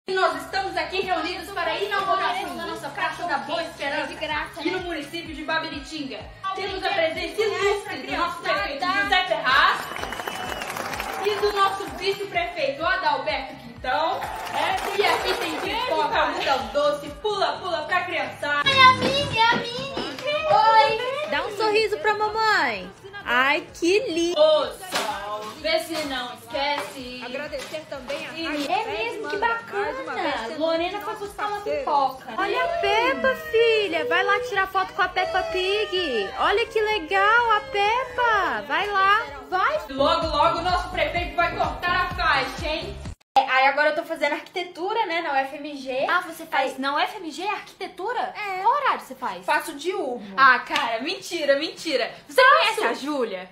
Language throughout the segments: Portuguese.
Nós estamos aqui reunidos para a inauguração da nossa Praça da Boa Esperança, aqui no município de Babiritinga. Temos a presença ilustre do nosso prefeito José Ferraz e do nosso vice-prefeito Adalberto Quintão. E aqui tem pipoca, algodão doce, pula-pula pra criançada. É a Mini. Oi. Dá um sorriso pra mamãe. Ai, que lindo. Ô, sol, vê se não esquece. Agradecer também a É mesmo, que bacana. Lorena foi buscar uma pipoca. Olha a Peppa, filha. Vai lá tirar foto com a Peppa Pig. Olha que legal a Peppa. Vai lá. Vai. Logo, logo o nosso prefeito vai cortar a faixa, hein? Aí agora eu tô fazendo arquitetura, né, na UFMG. Ah, você faz na UFMG arquitetura? É. Qual horário você faz? Faço diurno. Ah, cara, mentira. Você conhece a Júlia?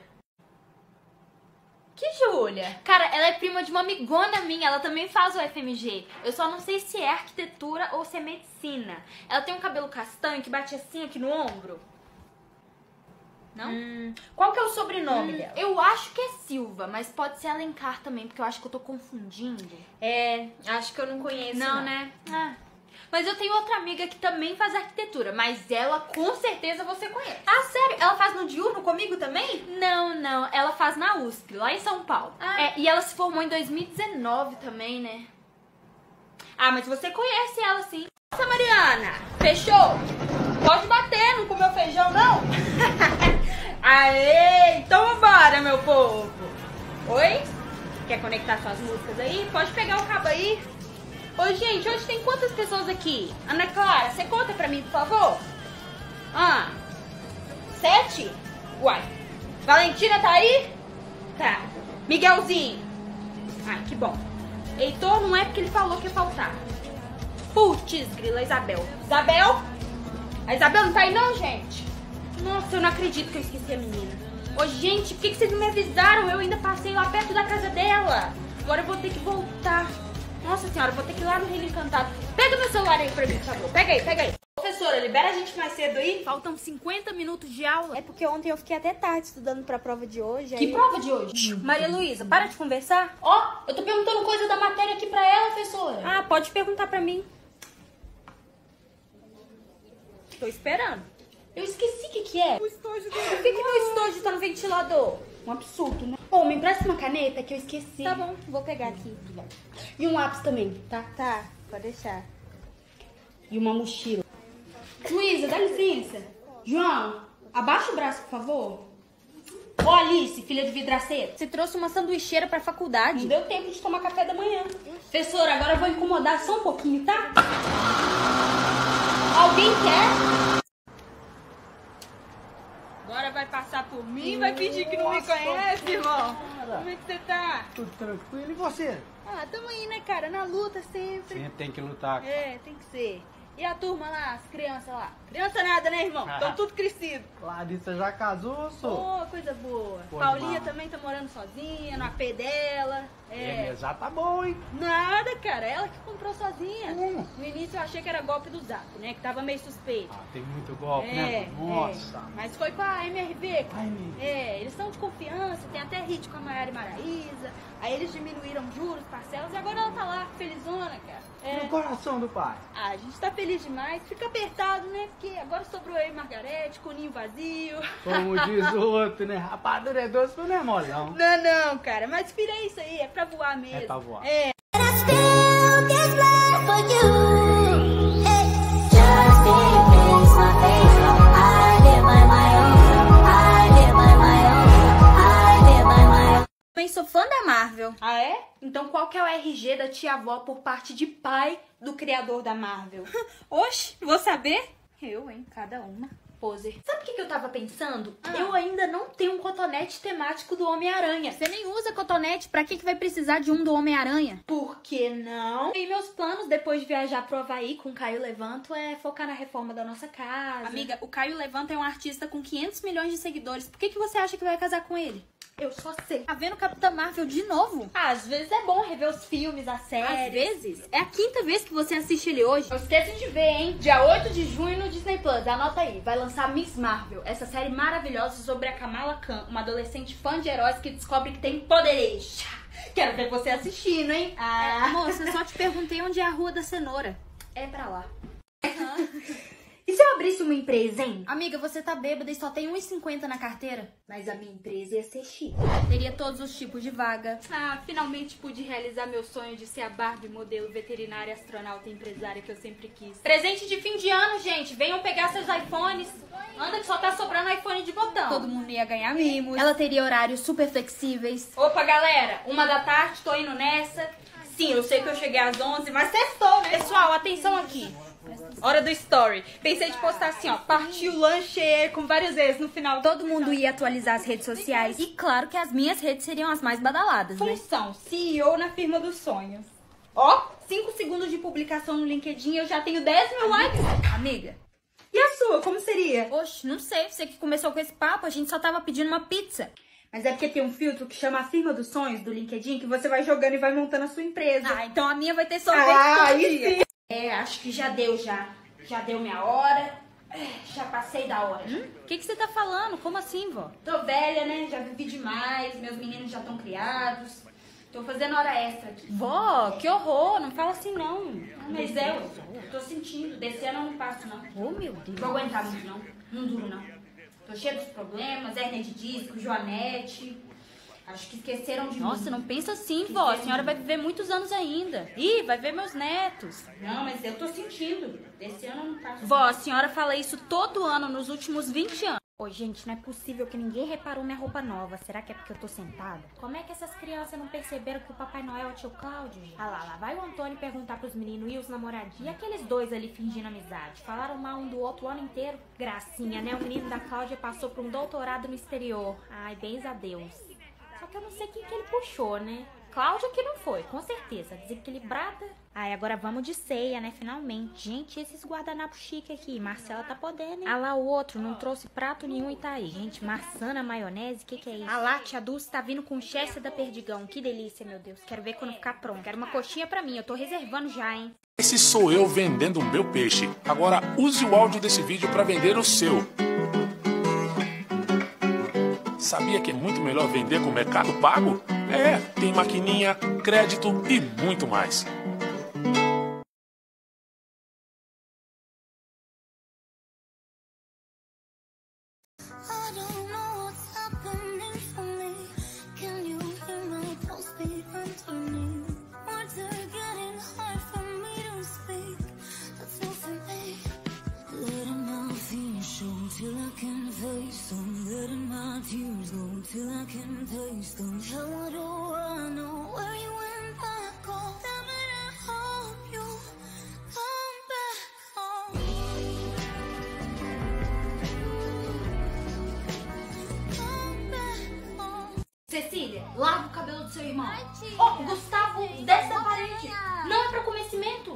Que Júlia? Cara, ela é prima de uma amigona minha, ela também faz o FMG. Eu só não sei se é arquitetura ou se é medicina. Ela tem um cabelo castanho que bate assim aqui no ombro. Não? Qual que é o sobrenome dela? Eu acho que é Silva, mas pode ser Alencar também, porque eu acho que eu tô confundindo. Acho que eu não conheço. Não, né? Ah. Mas eu tenho outra amiga que também faz arquitetura, mas ela com certeza você conhece. Ah, sério? Ela faz no diurno comigo também? Não, ela faz na USP, lá em São Paulo. E ela se formou em 2019 também, né? Ah, mas você conhece ela sim. Nossa, Mariana, fechou? Pode bater, não comeu feijão não? Aê, então vambora, meu povo. Oi? Quer conectar suas músicas aí? Pode pegar o cabo aí. Oi, gente, hoje tem quantas pessoas aqui? Ana Clara, você conta pra mim, por favor? 7? Uai. Valentina tá aí? Tá. Miguelzinho. Ai, que bom. Heitor não é porque ele falou que ia faltar. Putz, grila, Isabel. Isabel? A Isabel não tá aí não, gente? Nossa, eu não acredito que eu esqueci a menina. Ô, gente, por que vocês não me avisaram? Eu ainda passei lá perto da casa dela. Agora eu vou ter que voltar. Nossa senhora, eu vou ter que ir lá no Reino Encantado. Pega meu celular aí pra mim, por favor. Pega aí. Professora, libera a gente mais cedo aí. Faltam 50 minutos de aula. É porque ontem eu fiquei até tarde estudando pra prova de hoje. Que prova de hoje? Maria Luísa, para de conversar. Ó, eu tô perguntando coisa da matéria aqui pra ela, professora. Ah, pode perguntar pra mim. Tô esperando. Eu esqueci o que é. O estojo dele. Por que meu estojo tá no ventilador? Um absurdo, né? Ô, me empresta uma caneta que eu esqueci. Tá bom, vou pegar aqui. E um lápis também, tá? Tá, pode deixar. E uma mochila. Luísa, dá licença. João, abaixa o braço, por favor. Ô, Alice, filha de vidraceira. Você trouxe uma sanduicheira pra faculdade. Não deu tempo de tomar café da manhã. Professora, agora eu vou incomodar só um pouquinho, tá? Alguém quer? Agora vai passar por mim, vai fingir que não me conhece, irmão. Como é que você tá? Tudo tranquilo. E você? Ah, tamo aí, né, cara? Na luta sempre. Sempre tem que lutar. É, tem que ser. E a turma lá, as crianças lá? Criança nada, né, irmão? Estão tudo crescidos. Larissa já casou, sou? Ô, coisa boa. Pô, Paulinha demais. também tá morando sozinha, no AP dela. Já tá bom, hein? Nada, cara. Ela que comprou sozinha. No início eu achei que era golpe do Zap, né? Que tava meio suspeito. Ah, tem muito golpe, né? Nossa. Mas foi com a MRV, cara. A MRV. Eles são de confiança, tem até hit com a Maiara e Maraísa. Aí eles diminuíram juros, parcelas, e agora ela tá lá, felizona, cara. E o coração do pai? Ah, a gente tá feliz demais. Fica apertado, né? Porque agora sobrou eu e Margarete, com o ninho vazio. Como diz o outro, né? Rapadura é doce, mas não é molhão. Não, cara. Mas filha, é isso aí. É pra voar mesmo. É pra voar. É. Também sou fã da Marvel. Ah, é? Então qual que é o RG da tia-avó por parte de pai do criador da Marvel? Oxe, vou saber? Eu, hein? Cada uma. Poser. Sabe o que eu tava pensando? Eu ainda não tenho um cotonete temático do Homem-Aranha. Você nem usa cotonete, pra que vai precisar de um do Homem-Aranha? Por que não? E meus planos, depois de viajar pro Havaí com o Caio Levanto, é focar na reforma da nossa casa. Amiga, o Caio Levanto é um artista com 500 milhões de seguidores. Por que você acha que vai casar com ele? Eu só sei. Tá vendo Capitã Marvel de novo? Às vezes é bom rever os filmes, as séries. Às vezes? É a 5ª vez que você assiste ele hoje. Não esquece de ver, hein? Dia 8 de junho no Disney Plus. Anota aí. Vai lançar Miss Marvel. Essa série maravilhosa sobre a Kamala Khan, uma adolescente fã de heróis que descobre que tem poderes. Quero ver você assistindo, hein? Ah. Moça, eu só te perguntei onde é a Rua da Cenoura. É pra lá. E se eu abrisse uma empresa, hein? Amiga, você tá bêbada e só tem 1,50 na carteira? Mas a minha empresa ia ser chique. Teria todos os tipos de vaga. Ah, finalmente pude realizar meu sonho de ser a Barbie modelo veterinária, astronauta e empresária que eu sempre quis. Presente de fim de ano, gente. Venham pegar seus iPhones. Anda que só tá sobrando iPhone de botão. Todo mundo ia ganhar mimos. Ela teria horários super flexíveis. Opa, galera. 1h, tô indo nessa. Sim, eu sei que eu cheguei às 11, mas sextou, né? Pessoal, atenção aqui. Hora do story. Pensei de postar assim, ó. Partiu lanche com vários vezes no final. Todo mundo ia atualizar as redes sociais. E claro que as minhas redes seriam as mais badaladas, né? Função, CEO na firma dos sonhos. Ó, 5 segundos de publicação no LinkedIn e eu já tenho 10 mil likes. Amiga. E a sua, como seria? Oxe, não sei. Você que começou com esse papo, a gente só tava pedindo uma pizza. Mas é porque tem um filtro que chama a firma dos sonhos do LinkedIn que você vai jogando e vai montando a sua empresa. Ah, então a minha vai ter sorvete todo dia. Sim. É, acho que já deu já. Já deu minha hora. Já passei da hora. O que você tá falando? Como assim, vó? Tô velha, né? Já vivi demais. Meus meninos já estão criados. Tô fazendo hora extra aqui. Vó, que horror. Não fala assim, não. Mas eu tô sentindo. Desse ano eu não passo, não. Oh, meu Deus. Não vou aguentar muito, não. Não duro, não. Tô cheia dos problemas. Hérnia de disco, Joanete. Acho que esqueceram de mim. Nossa, não pensa assim, vó. A senhora vai viver muitos anos ainda. Ih, vai ver meus netos. Não, mas eu tô sentindo. Desse ano eu não passo. Vó, a senhora fala isso todo ano nos últimos 20 anos. Ô, gente, não é possível que ninguém reparou minha roupa nova. Será que é porque eu tô sentada? Como é que essas crianças não perceberam que o Papai Noel é o tio Cláudio, gente? Ah lá vai o Antônio perguntar pros meninos e os namoradinhos. E aqueles dois ali fingindo amizade? Falaram mal um do outro o ano inteiro? Gracinha, né? O menino da Cláudia passou por um doutorado no exterior. Ai, bens a Deus. Só que eu não sei quem que ele puxou, né? Cláudia que não foi, com certeza. Desequilibrada. Ai, agora vamos de ceia, né? Finalmente. Gente, esses guardanapos chique aqui. Marcela tá podendo, hein? Ah lá, o outro não trouxe prato nenhum e tá aí. Gente, maçã, maionese, que é isso? Ah lá, tia Dulce tá vindo com Chester da Perdigão. Que delícia, meu Deus. Quero ver quando ficar pronto. Quero uma coxinha pra mim. Eu tô reservando já, hein? Esse sou eu vendendo o meu peixe. Agora use o áudio desse vídeo para vender o seu. Sabia que é muito melhor vender com o Mercado Pago? É, tem maquininha, crédito e muito mais. Till I can face them, letting my tears go till I can taste them. How do I know where you went back home? Tell me I hope you come back home. Come back home. Cecília, lava o cabelo do seu irmão. Ó, Gustavo, desce da parede. Não é pra comer cimento.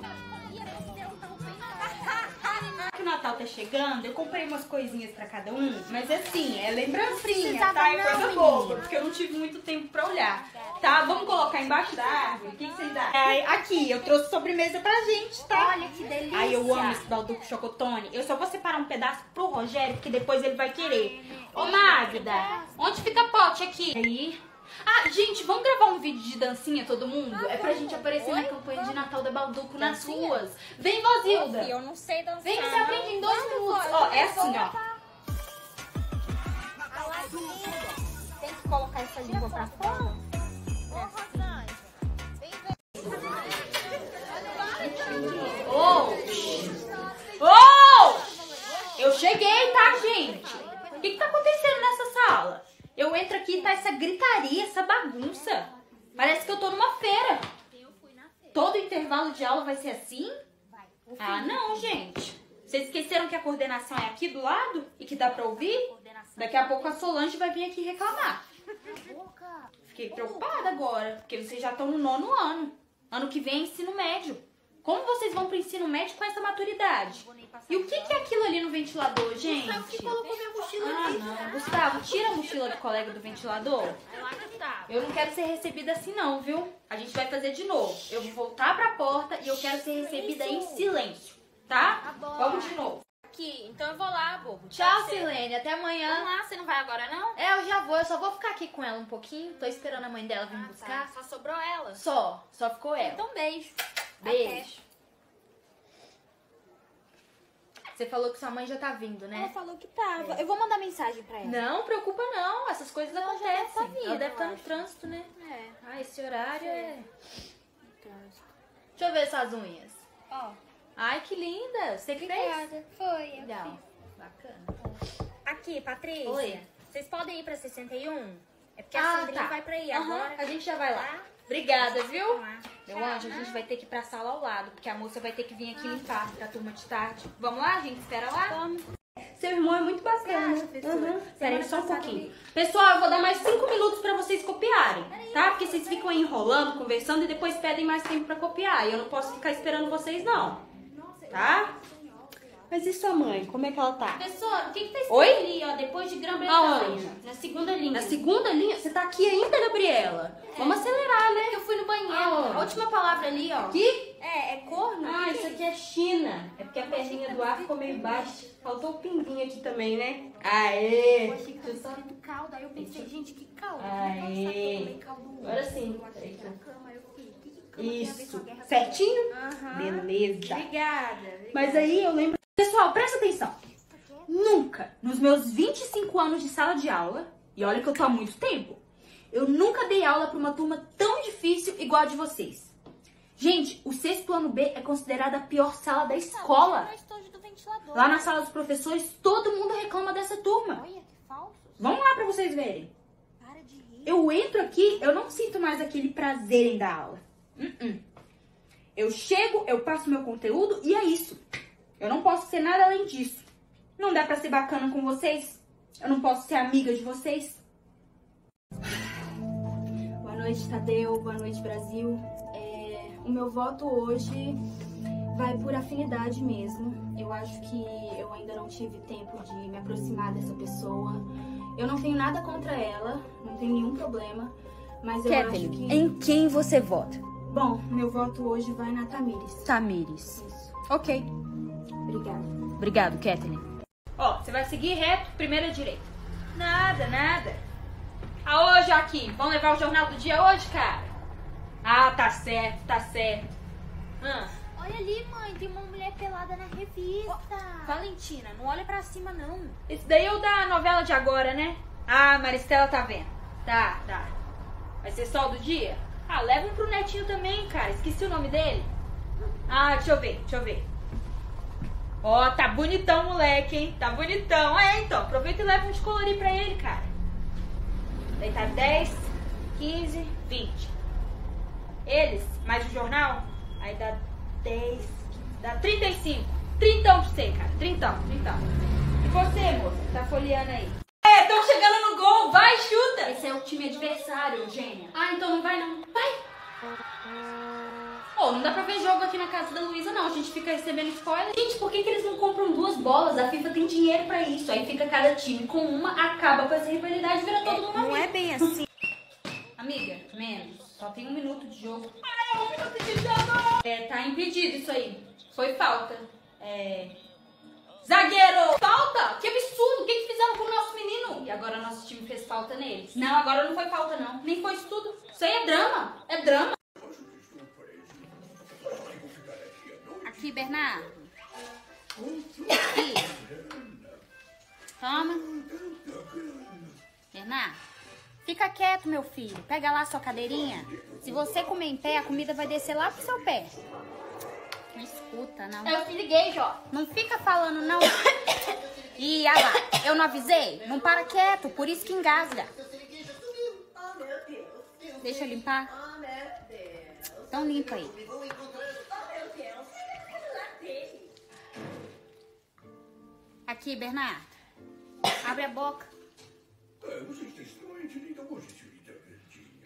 Que o Natal tá chegando, eu comprei umas coisinhas pra cada um, mas assim, é lembrancinha, tá? É coisa boba, porque eu não tive muito tempo pra olhar, tá? Vamos colocar embaixo da árvore? O que vocês acham? Aqui, eu trouxe sobremesa pra gente, tá? Olha que delícia. Ai, eu amo esse balduco chocotone. Eu só vou separar um pedaço pro Rogério, porque depois ele vai querer. Ô, Magda, onde fica pote aqui? Aí... Ah, gente, vamos gravar um vídeo de dancinha todo mundo? É pra gente aparecer na campanha de Natal da Balduco nas ruas. Vem, Vozilda. Eu não sei dançar. Vem que você aprende em 2 minutos. Ó, é assim, ó. Tem que colocar essa língua pra fora. Eu cheguei, tá, gente? O que tá acontecendo nessa sala? Eu entro aqui e tá essa gritaria, essa bagunça. Parece que eu tô numa feira. Todo intervalo de aula vai ser assim? Ah, não, gente. Vocês esqueceram que a coordenação é aqui do lado? E que dá pra ouvir? Daqui a pouco a Solange vai vir aqui reclamar. Fiquei preocupada agora, porque vocês já estão no 9º ano. Ano que vem é ensino médio. Como vocês vão pro ensino médio com essa maturidade? E o que é aquilo ali no ventilador, gente? Gustavo que colocou minha mochila ali. Não. Gustavo, tira a mochila do colega do ventilador. É lá que tá. Eu não quero ser recebida assim não, viu? A gente vai fazer de novo. Eu vou voltar pra porta e eu quero ser recebida em silêncio, tá? Tá bom. Vamos de novo. aqui. Então eu vou lá, bobo. Tchau, Silene. Até amanhã. Vamos lá, você não vai agora, não? É, eu já vou. Eu só vou ficar aqui com ela um pouquinho. Tô esperando a mãe dela vir me buscar. Tá. Só sobrou ela. Só ficou ela. Então beijo. Beijo. Você falou que sua mãe já tá vindo, Ela né? falou que tava. Eu vou mandar mensagem pra ela. Não, preocupa não. Essas coisas Ela já deve tá acontecem. vindo, Ela deve eu estar no acho. trânsito, né? É. Ah, esse horário é... Trânsito. Deixa eu ver suas unhas. Ó. Ai, que linda. Você que fez? Obrigada. Foi. eu Legal. fiz. Bacana. Aqui, Patrícia. Oi. Vocês podem ir pra 61? É porque a Sandrinha vai pra aí Aham, agora. a gente já vai lá. Tá? Obrigada, viu? Vamos lá. Meu Tchau. anjo, a gente vai ter que ir pra sala ao lado, porque a moça vai ter que vir aqui limpar pra turma de tarde. Vamos lá? A gente espera lá? Vamos. Seu irmão é muito bacana. Você acha, professora? Pera aí, só um Semana pouquinho. Pessoal, eu vou dar mais 5 minutos pra vocês copiarem, tá? Porque vocês ficam aí enrolando, conversando e depois pedem mais tempo pra copiar. E eu não posso ficar esperando vocês, não. Tá? Mas e sua mãe? Como é que ela tá? Professor, o que tá escrito Oi? ali, ó? Depois de Grã-Bretanha. Aonde? Na segunda linha. Na segunda linha? Você tá aqui ainda, Gabriela? Vamos acelerar, né? Eu fui no banheiro. Aonde? A última palavra ali, ó. Aqui? É corno? Ah, isso aqui é China. É porque a perninha do ar ficou meio baixa. Faltou o pinguinho aqui também, né? Aê! Eu achei que tava escrito caldo. Aí eu pensei, gente, que caldo? Aê! Agora sim. Peraí, na cama, eu fiquei, que cama tem a ver com a Isso. guerra? Certinho? Aham. Beleza. Obrigada. Mas aí eu lembro... Pessoal, presta atenção. Nunca, nos meus 25 anos de sala de aula, e olha que eu tô há muito tempo, eu nunca dei aula pra uma turma tão difícil igual a de vocês. Gente, o 6º ano B é considerada a pior sala da escola. Não, estojo do ventilador. Lá na sala dos professores, todo mundo reclama dessa turma. Olha, que falso. Vamos lá pra vocês verem. Para de rir. Eu entro aqui, eu não sinto mais aquele prazer em dar aula. Eu chego, eu passo meu conteúdo e é isso. Eu não posso ser nada além disso. Não dá pra ser bacana com vocês? Eu não posso ser amiga de vocês? Boa noite, Tadeu. Boa noite, Brasil. O meu voto hoje vai por afinidade mesmo. Eu acho que eu ainda não tive tempo de me aproximar dessa pessoa. Eu não tenho nada contra ela, não tenho nenhum problema, mas eu acho que... em quem você vota? Bom, meu voto hoje vai na Tamires. Tamires. Isso. Ok. Obrigada. Obrigado, Kathleen. Ó, você vai seguir reto, primeira direita. Nada, nada. Aô, Joaquim, vamos levar o jornal do dia hoje, cara? Ah, tá certo, tá certo. Olha ali, mãe, tem uma mulher pelada na revista. Valentina, não olha pra cima, não. Esse daí é o da novela de agora, né? Ah, Maristela tá vendo. Tá. Vai ser só o do dia? Ah, leva um pro netinho também, cara. Esqueci o nome dele. Ah, deixa eu ver. Ó, tá bonitão, moleque, hein? Tá bonitão. Então, aproveita e leva um de colorir pra ele, cara. Daí tá 10, 15, 20. Eles, mais o jornal, aí dá 10, dá 35. 30 pra você, cara. 30. E você, moça, que tá folheando aí? Tão chegando no gol. Vai, chuta. Esse é o time adversário, Eugênia. Ah, então não vai não. Vai. Não dá pra ver jogo aqui na casa da Luísa, não. A gente fica recebendo spoiler. Gente, por que eles não compram 2 bolas? A FIFA tem dinheiro pra isso. Aí fica cada time com uma, acaba com essa rivalidade e vira todo mundo amigo. Não é bem assim. Amiga, menos. Só tem 1 minuto de jogo. 1 minuto de jogo! Tá impedido isso aí. Foi falta. Zagueiro! Falta? Que absurdo! O que fizeram com o nosso menino? E agora nosso time fez falta neles. Não, agora não foi falta, não. Nem foi isso tudo. Isso aí é drama. É drama. Aqui, Bernardo. Aqui. Toma. Bernardo, fica quieto, meu filho. Pega lá a sua cadeirinha. Se você comer em pé, a comida vai descer lá pro seu pé. Não escuta, não. Eu te liguei, Jó. Não fica falando, não. Ih, olha lá. Eu não avisei? Não para quieto, por isso que engasga. Deixa eu limpar. Então limpa aí. Aqui, Bernardo. Abre a boca. Você está extremamente linda hoje, senhorita Verdinha.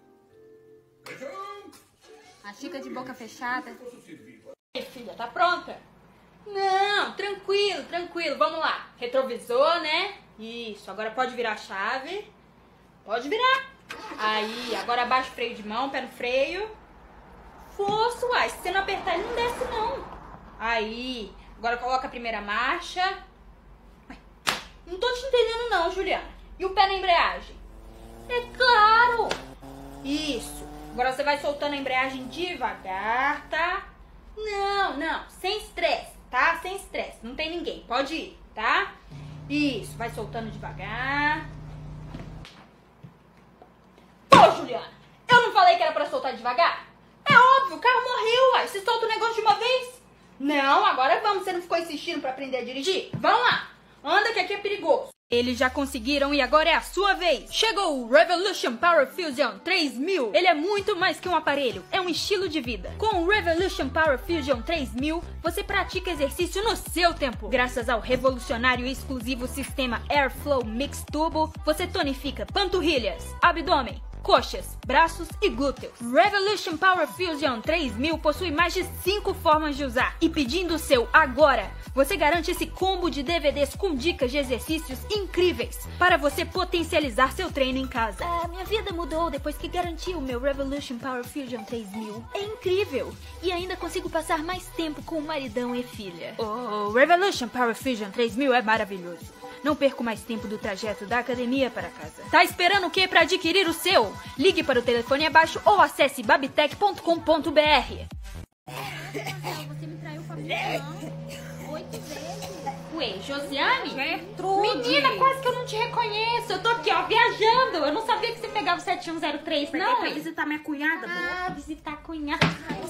A xícara de boca fechada. Posso servir? E aí, filha, tá pronta? Não, tranquilo. Vamos lá. Retrovisor, né? Isso, agora pode virar a chave. Pode virar. Aí, agora abaixa o freio de mão, pé no freio. Força, uai. Se você não apertar, ele não desce, não. Aí. Agora coloca a primeira marcha. Ai, não tô te entendendo não, Juliana. E o pé na embreagem? É claro! Isso. Agora você vai soltando a embreagem devagar, tá? Não. Sem estresse, tá? Sem estresse. Não tem ninguém. Pode ir, tá? Isso. Vai soltando devagar. Pô, Juliana. Eu não falei que era pra soltar devagar? É óbvio, o carro morreu, uai. Você solta o negócio de uma vez? Não, agora vamos. Você não ficou insistindo pra aprender a dirigir? Vamos lá. Anda que aqui é perigoso. Eles já conseguiram e agora é a sua vez. Chegou o Revolution Power Fusion 3000. Ele é muito mais que um aparelho, é um estilo de vida. Com o Revolution Power Fusion 3000, você pratica exercício no seu tempo. Graças ao revolucionário e exclusivo sistema Airflow Mix Turbo, você tonifica panturrilhas, abdômen, coxas, braços e glúteos. Revolution Power Fusion 3000 possui mais de 5 formas de usar. E pedindo o seu agora, você garante esse combo de DVDs com dicas de exercícios incríveis para você potencializar seu treino em casa. Minha vida mudou depois que garanti o meu Revolution Power Fusion 3000. É incrível! E ainda consigo passar mais tempo com o maridão e filha. O Revolution Power Fusion 3000 é maravilhoso. Não perco mais tempo do trajeto da academia para casa. Tá esperando o quê para adquirir o seu? Ligue para o telefone abaixo ou acesse babitech.com.br. Você me traiu com a minha mão 8 vezes. Ué, Josiane? Gertrude. Menina, quase que eu não te reconheço. Eu tô aqui, ó, viajando. Eu não sabia que você pegava o 7103, não. Pra visitar minha cunhada, Visitar a cunhada.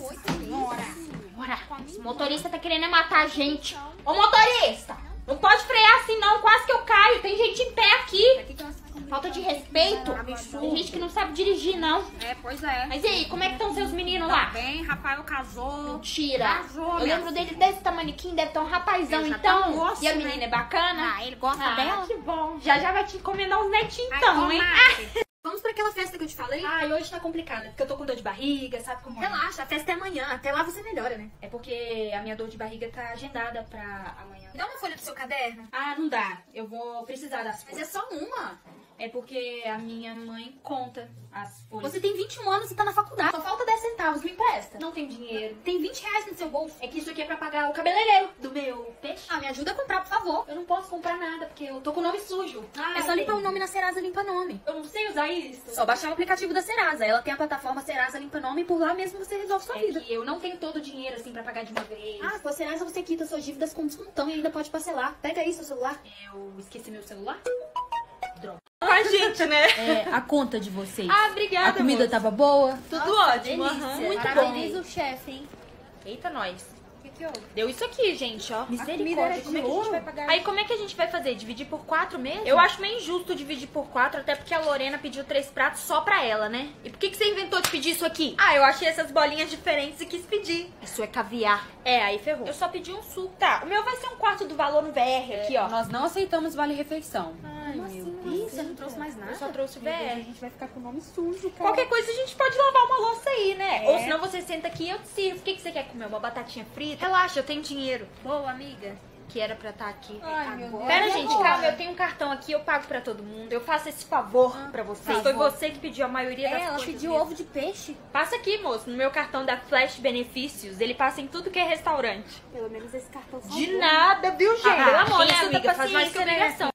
Senhora, esse motorista tá querendo matar a gente. Ô, motorista! Não pode frear assim, não. Quase que eu caio. Tem gente em pé aqui. Falta de respeito. Tem gente que não sabe dirigir, não. Pois é. Mas e aí, como é que estão seus meninos lá? Bem, Rafael casou. Mentira. Casou, eu lembro dele desse tamaniquinho, deve estar um rapazão, Ele já então. tá um moço, e a né? menina é bacana? Ele gosta dela. Que bom. Já vai te encomendar uns netinhos, então, hein? Vamos pra aquela festa que eu te falei? Ai, hoje tá complicado, porque eu tô com dor de barriga, sabe como é? Relaxa, a festa é amanhã. Até lá você melhora, né? É porque a minha dor de barriga tá agendada pra amanhã. Me dá uma folha pro seu caderno. Ah, não dá. Eu vou precisar das Mas folhas. é só uma. É porque a minha mãe conta as folhas. Você tem 21 anos e tá na faculdade. Só falta 10 centavos, me empresta. Não tem dinheiro. Tem 20 reais no seu bolso. É que isso aqui é pra pagar o cabeleireiro do meu peixe. Me ajuda a comprar, por favor. Eu não posso comprar nada, porque eu tô com o nome sujo. É só limpar o nome na Serasa Limpa Nome. Eu não sei usar isso. Só baixar o aplicativo da Serasa. Ela tem a plataforma Serasa Limpa Nome e por lá mesmo você resolve sua vida. Que eu não tenho todo o dinheiro, assim, pra pagar de uma vez. Com a Serasa você quita suas dívidas com descontão e ainda pode parcelar. Pega aí seu celular. Eu esqueci meu celular? Droga. A gente, né? A conta de vocês. Obrigada, A comida moça. tava boa? Tudo ótimo. delícia. Muito Parabeniza bom. o chefe, hein? Eita, nós. O que houve? Deu isso aqui, gente, ó. Misericórdia, Como é que a gente vai pagar? Aí como é que a gente vai fazer? Dividir por 4 mesmo? Eu acho meio injusto dividir por 4, até porque a Lorena pediu 3 pratos só pra ela, né? E por que você inventou de pedir isso aqui? Eu achei essas bolinhas diferentes e quis pedir. Isso é caviar. Aí ferrou. Eu só pedi um suco. Tá, o meu vai ser um quarto do valor no VR aqui, ó. Nós não aceitamos vale-refeição. Ai, meu Deus. Você não trouxe mais nada? Eu só trouxe o Meu Deus, VR. a gente vai ficar com o nome sujo, cara. Qualquer coisa a gente pode lavar uma louça aí, né? Ou senão você senta aqui e eu te sirvo. O que você quer comer? Uma batatinha frita? Relaxa, eu tenho dinheiro. Boa, amiga. Que era pra estar aqui. Ai, meu Deus. Pera, E gente, agora? calma. Eu tenho um cartão aqui, eu pago pra todo mundo. Eu faço esse favor pra vocês. Foi você que pediu a maioria das Ela coisas. pediu mesmo. ovo de peixe. Passa aqui, moço. No meu cartão da Flash Benefícios. Ele passa em tudo que é restaurante. Pelo menos esse cartão De nada, viu, gente? Pelo amor, né, amiga? Faz mais que obrigação.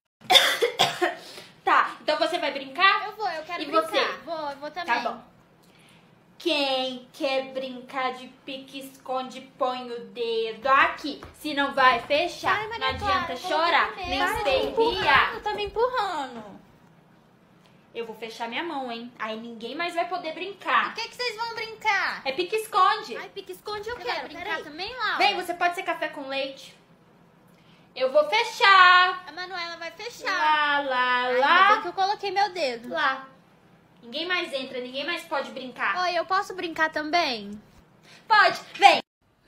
Tá, então você vai brincar? Eu vou, eu quero E brincar. você? Eu vou também. Tá bom. Quem quer brincar de pique-esconde, põe o dedo aqui. Se não vai fechar, Ai, não Maria adianta Clara, chorar, coloca nem mesmo. espernear. Tá me empurrando. Eu vou fechar minha mão, hein? Aí ninguém mais vai poder brincar. O que vocês vão brincar? É pique-esconde. Ai, pique-esconde eu Você quero. vai brincar Peraí. Também, Laura? Vem, você pode ser café com leite. Eu vou fechar. A Manuela vai fechar. Lá, lá, Ainda lá. bem que eu coloquei meu dedo. Lá. Ninguém mais entra, ninguém mais pode brincar. Oi, eu posso brincar também? Pode, vem.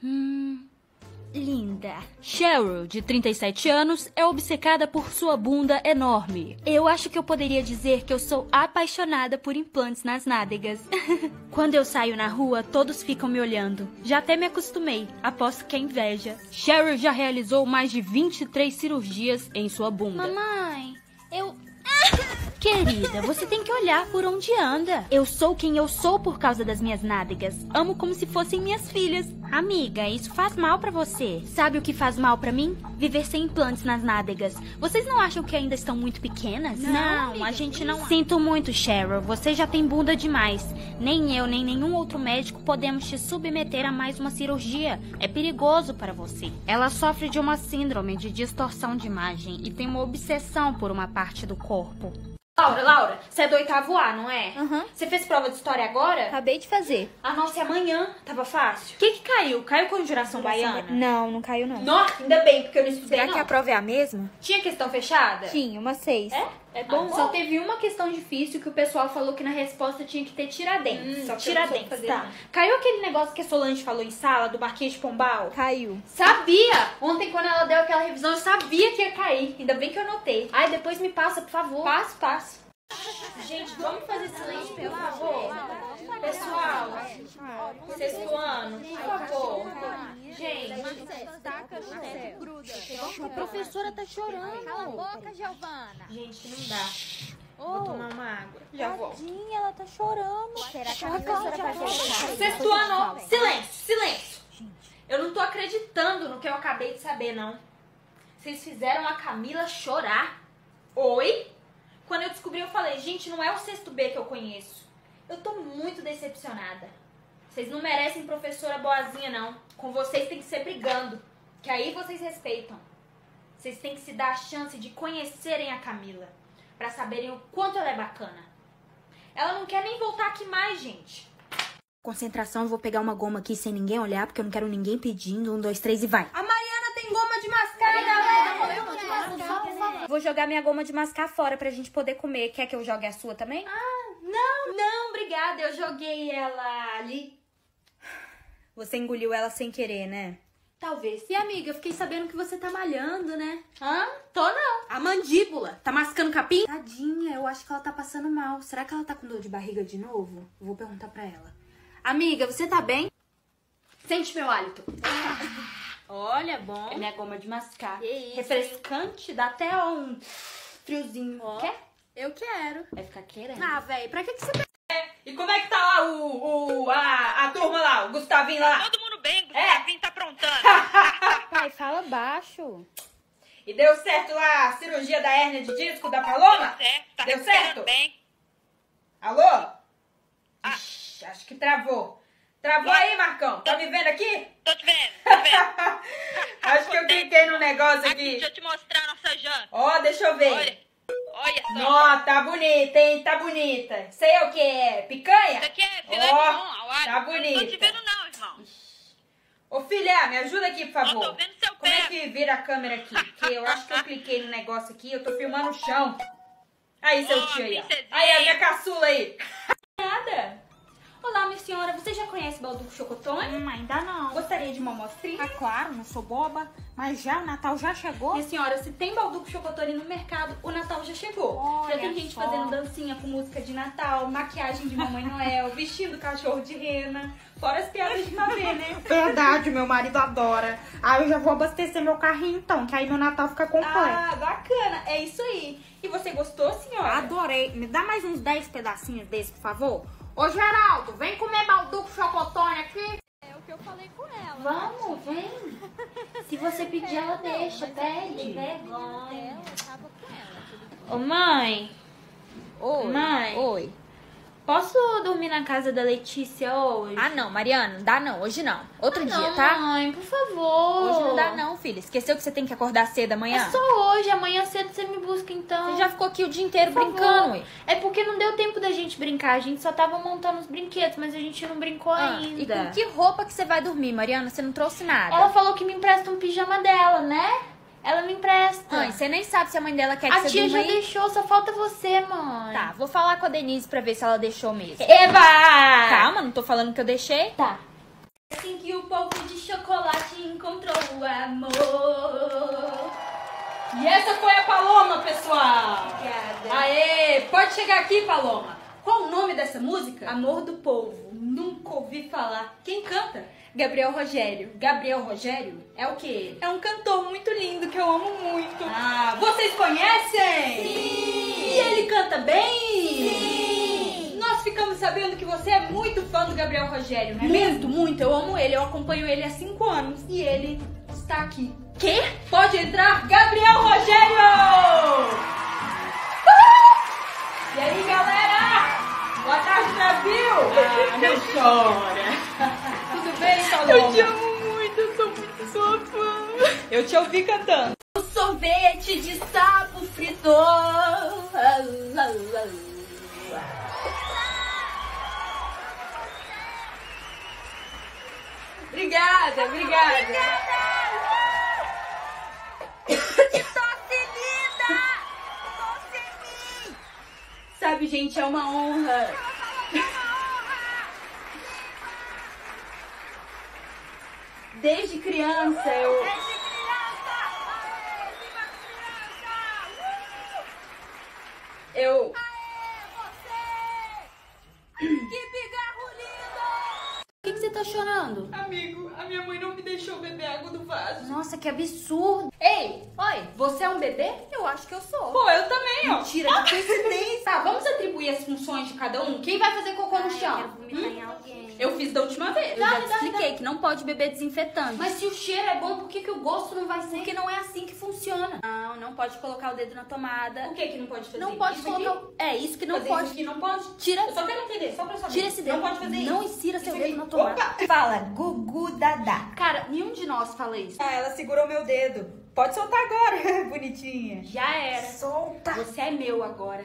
Linda. Cheryl, de 37 anos, é obcecada por sua bunda enorme. Eu acho que eu poderia dizer que eu sou apaixonada por implantes nas nádegas. Quando eu saio na rua, todos ficam me olhando. Já até me acostumei, aposto que é inveja. Cheryl já realizou mais de 23 cirurgias em sua bunda. Mamãe, eu... Querida, você tem que olhar por onde anda. Eu sou quem eu sou por causa das minhas nádegas. Amo como se fossem minhas filhas. Amiga, isso faz mal pra você. Sabe o que faz mal pra mim? Viver sem implantes nas nádegas. Vocês não acham que ainda estão muito pequenas? Não, amiga, a gente não... Sinto muito, Cheryl. Você já tem bunda demais. Nem eu, nem nenhum outro médico podemos te submeter a mais uma cirurgia. É perigoso para você. Ela sofre de uma síndrome de distorção de imagem e tem uma obsessão por uma parte do corpo. Laura, você é do 8º A, não é? Uhum. Você fez prova de história agora? Acabei de fazer. Ah, nossa, e amanhã? Tava fácil. O que caiu? Caiu Conjuração Baiana? Não quaiu não. Nossa, ainda bem, porque eu não estudei. Será que a prova é a mesma? Tinha questão fechada? Tinha, uma 6. É bom. Só teve uma questão difícil que o pessoal falou que na resposta tinha que ter Tiradentes. Só Tiradentes, tá. Caiu aquele negócio que a Solange falou em sala, do Marquês de Pombal? Caiu. Sabia! Ontem, quando ela deu aquela revisão, eu sabia que ia cair. Ainda bem que eu anotei. Ai, depois me passa, por favor. Passo. Gente, vamos fazer silêncio, por favor. Pessoal, 6º ano, por favor. Gente, A professora tá chorando. Cala a boca, Giovana. gente, não dá. Vou tomar uma água. Já volto. Tadinha, ela tá chorando. Será que a professora vai voltar? 6º ano, silêncio. Eu não tô acreditando no que eu acabei de saber, não. Vocês fizeram a Camila chorar. Oi? Quando eu descobri, eu falei, gente, não é o 6º B que eu conheço. Eu tô muito decepcionada. Vocês não merecem professora boazinha, não. Com vocês tem que ser brigando, que aí vocês respeitam. Vocês têm que se dar a chance de conhecerem a Camila, pra saberem o quanto ela é bacana. Ela não quer nem voltar aqui mais, gente. Concentração, eu vou pegar uma goma aqui sem ninguém olhar, porque eu não quero ninguém pedindo. 1, 2, 3 e vai. A Mariana tem goma de mascar, galera. Vou jogar minha goma de mascar fora pra gente poder comer. Quer que eu jogue a sua também? Não, obrigada. Eu joguei ela ali. Você engoliu ela sem querer, né? Talvez. E amiga, eu fiquei sabendo que você tá malhando, né? Tô não. A mandíbula. Tá mascando capim? Tadinha, eu acho que ela tá passando mal. Será que ela tá com dor de barriga de novo? Eu vou perguntar pra ela. Amiga, você tá bem? Sente meu hálito. Olha, bom. É minha goma de mascar. Que isso? Refrescante, dá até um friozinho. Quer? Eu quero. Vai ficar querendo. Ah, velho, pra que você... E como é que tá lá a turma lá, o Gustavinho lá? Todo mundo bem, Gustavinho tá aprontando. Pai, fala baixo. E deu certo lá a cirurgia da hérnia de disco da Paloma? Tá Deu recuperando certo? bem. Alô? Ixi, acho que travou. Travou aí, Marcão? Tá me vendo aqui? Tô te vendo. Acho que eu cliquei no negócio aqui. Deixa eu te mostrar a nossa janta. Ó, deixa eu ver. Olha só. Nó, tá bonita, hein? Tá bonita. Isso aí é o que? É picanha? Isso aqui é filé mignon, ao alho. Tá bonita. Não tô te vendo não, irmão. Ô, filha, me ajuda aqui, por favor. Eu tô vendo seu Como pé. é que vira a câmera aqui? Porque eu acho que eu cliquei no negócio aqui, eu tô filmando o chão. Aí, seu tio aí, ó. Aí, a minha caçula aí. Nada. Olá, minha senhora, você já conhece Balduco Chocotone? Ainda não. Gostaria de uma amostrinha? Ah, claro, não sou boba. Mas já, o Natal já chegou? Minha senhora, se tem Balduco Chocotone no mercado, o Natal já chegou. Olha já tem gente só. fazendo dancinha com música de Natal, maquiagem de Mamãe Noel, vestindo cachorro de rena, fora as piadas de pavê, né? Verdade, meu marido adora. Aí eu já vou abastecer meu carrinho então, que aí meu Natal fica completo. Ah, bacana, é isso aí. E você gostou, senhora? Adorei. Me dá mais uns 10 pedacinhos desse, por favor. Ô, Geraldo, vem comer Balduco Chocotone aqui. É o que eu falei com ela. Vamos, vem. Se você pedir, ela deixa, pede. Vergonha. Ela tava com ela. Ô, mãe. Oi. Mãe. Oi. Posso dormir na casa da Letícia hoje? Ah, não, Mariana, não dá não. Hoje não. Outro dia, não, tá? Mãe, por favor. Hoje não dá não, filha. Esqueceu que você tem que acordar cedo amanhã? É só hoje, amanhã cedo você me busca então. Você já ficou aqui o dia inteiro Por brincando, favor. ué. É porque não deu tempo da gente brincar, a gente só tava montando os brinquedos, mas a gente não brincou E ainda. com que roupa que você vai dormir, Mariana? Você não trouxe nada. Ela falou que me empresta um pijama dela, né? Ela me empresta. Mãe, você nem sabe se a mãe dela quer que A você tia durma já aí. deixou, só falta você, mãe. Tá, vou falar com a Denise pra ver se ela deixou mesmo. Eba! Calma, não tô falando que eu deixei. Tá. Assim que o povo de chocolate encontrou o amor. E essa foi a Paloma, pessoal. Obrigada. Aê, pode chegar aqui, Paloma. Qual o nome dessa música? Amor do povo. Nunca ouvi falar. Quem canta? Gabriel Rogério. Gabriel Rogério? É o quê? É um cantor muito lindo que eu amo muito. Ah, vocês conhecem? Sim! E ele canta bem? Sim! Nós ficamos sabendo que você é muito fã do Gabriel Rogério, não é Muito, muito. Eu amo ele. Eu acompanho ele há 5 anos. E ele está aqui. Quê? Pode entrar, Gabriel Rogério! E aí, galera? Boa tarde, Brasil! Ah, não chora. Tudo bem, Salomão? Eu te amo muito, eu sou muito sua fã. Eu te ouvi cantando. O sorvete de sapo fritou. Obrigada, obrigada. Sabe, gente, é uma honra. Desde criança eu... Por que você tá chorando? Amigo, a minha mãe não me deixou beber água do vaso. Nossa, que absurdo. Ei, Oi, você é um bebê? Eu acho que eu sou. Pô, eu também, ó. mentira, que coincidência. Tá, vamos atribuir as funções de cada um? Quem vai fazer cocô no Quero chão? vomitar em alguém. Eu fiz da última vez. Eu já te expliquei que não pode beber desinfetante. Mas se o cheiro é bom, por que o gosto não vai ser? Porque não é assim que funciona. Não pode colocar o dedo na tomada. O que não pode fazer? Não pode isso colocar. aqui? É isso que não Fazer pode. Isso aqui não pode? Tira. Eu só quero entender, só pra saber. Tira esse dedo. Não pode fazer isso. Não insira seu Isso dedo aqui. na tomada. Opa! Fala, Gugu Dadá. Cara, nenhum de nós fala isso. Ah, ela segurou meu dedo. Pode soltar agora, bonitinha. Já era. Solta. Você é meu agora.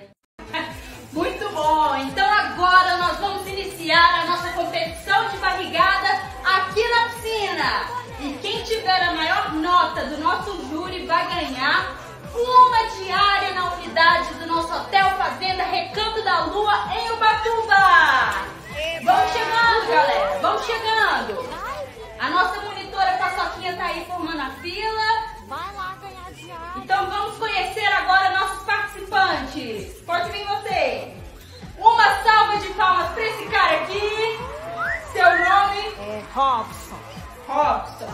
Muito bom! Então agora nós vamos iniciar a nossa competição de barrigada aqui na piscina. E quem tiver a maior nota do nosso júri vai ganhar uma diária na unidade do nosso Hotel Fazenda Recanto da Lua em Ubatuba. Vamos chegando, galera. Vamos chegando. A nossa monitora Paçoquinha tá aí formando a fila. Vai lá ganhar diário. Então vamos conhecer agora nossos participantes. Pode vir você. Uma salva de palmas para esse cara aqui. Seu nome? É Robson. Robson.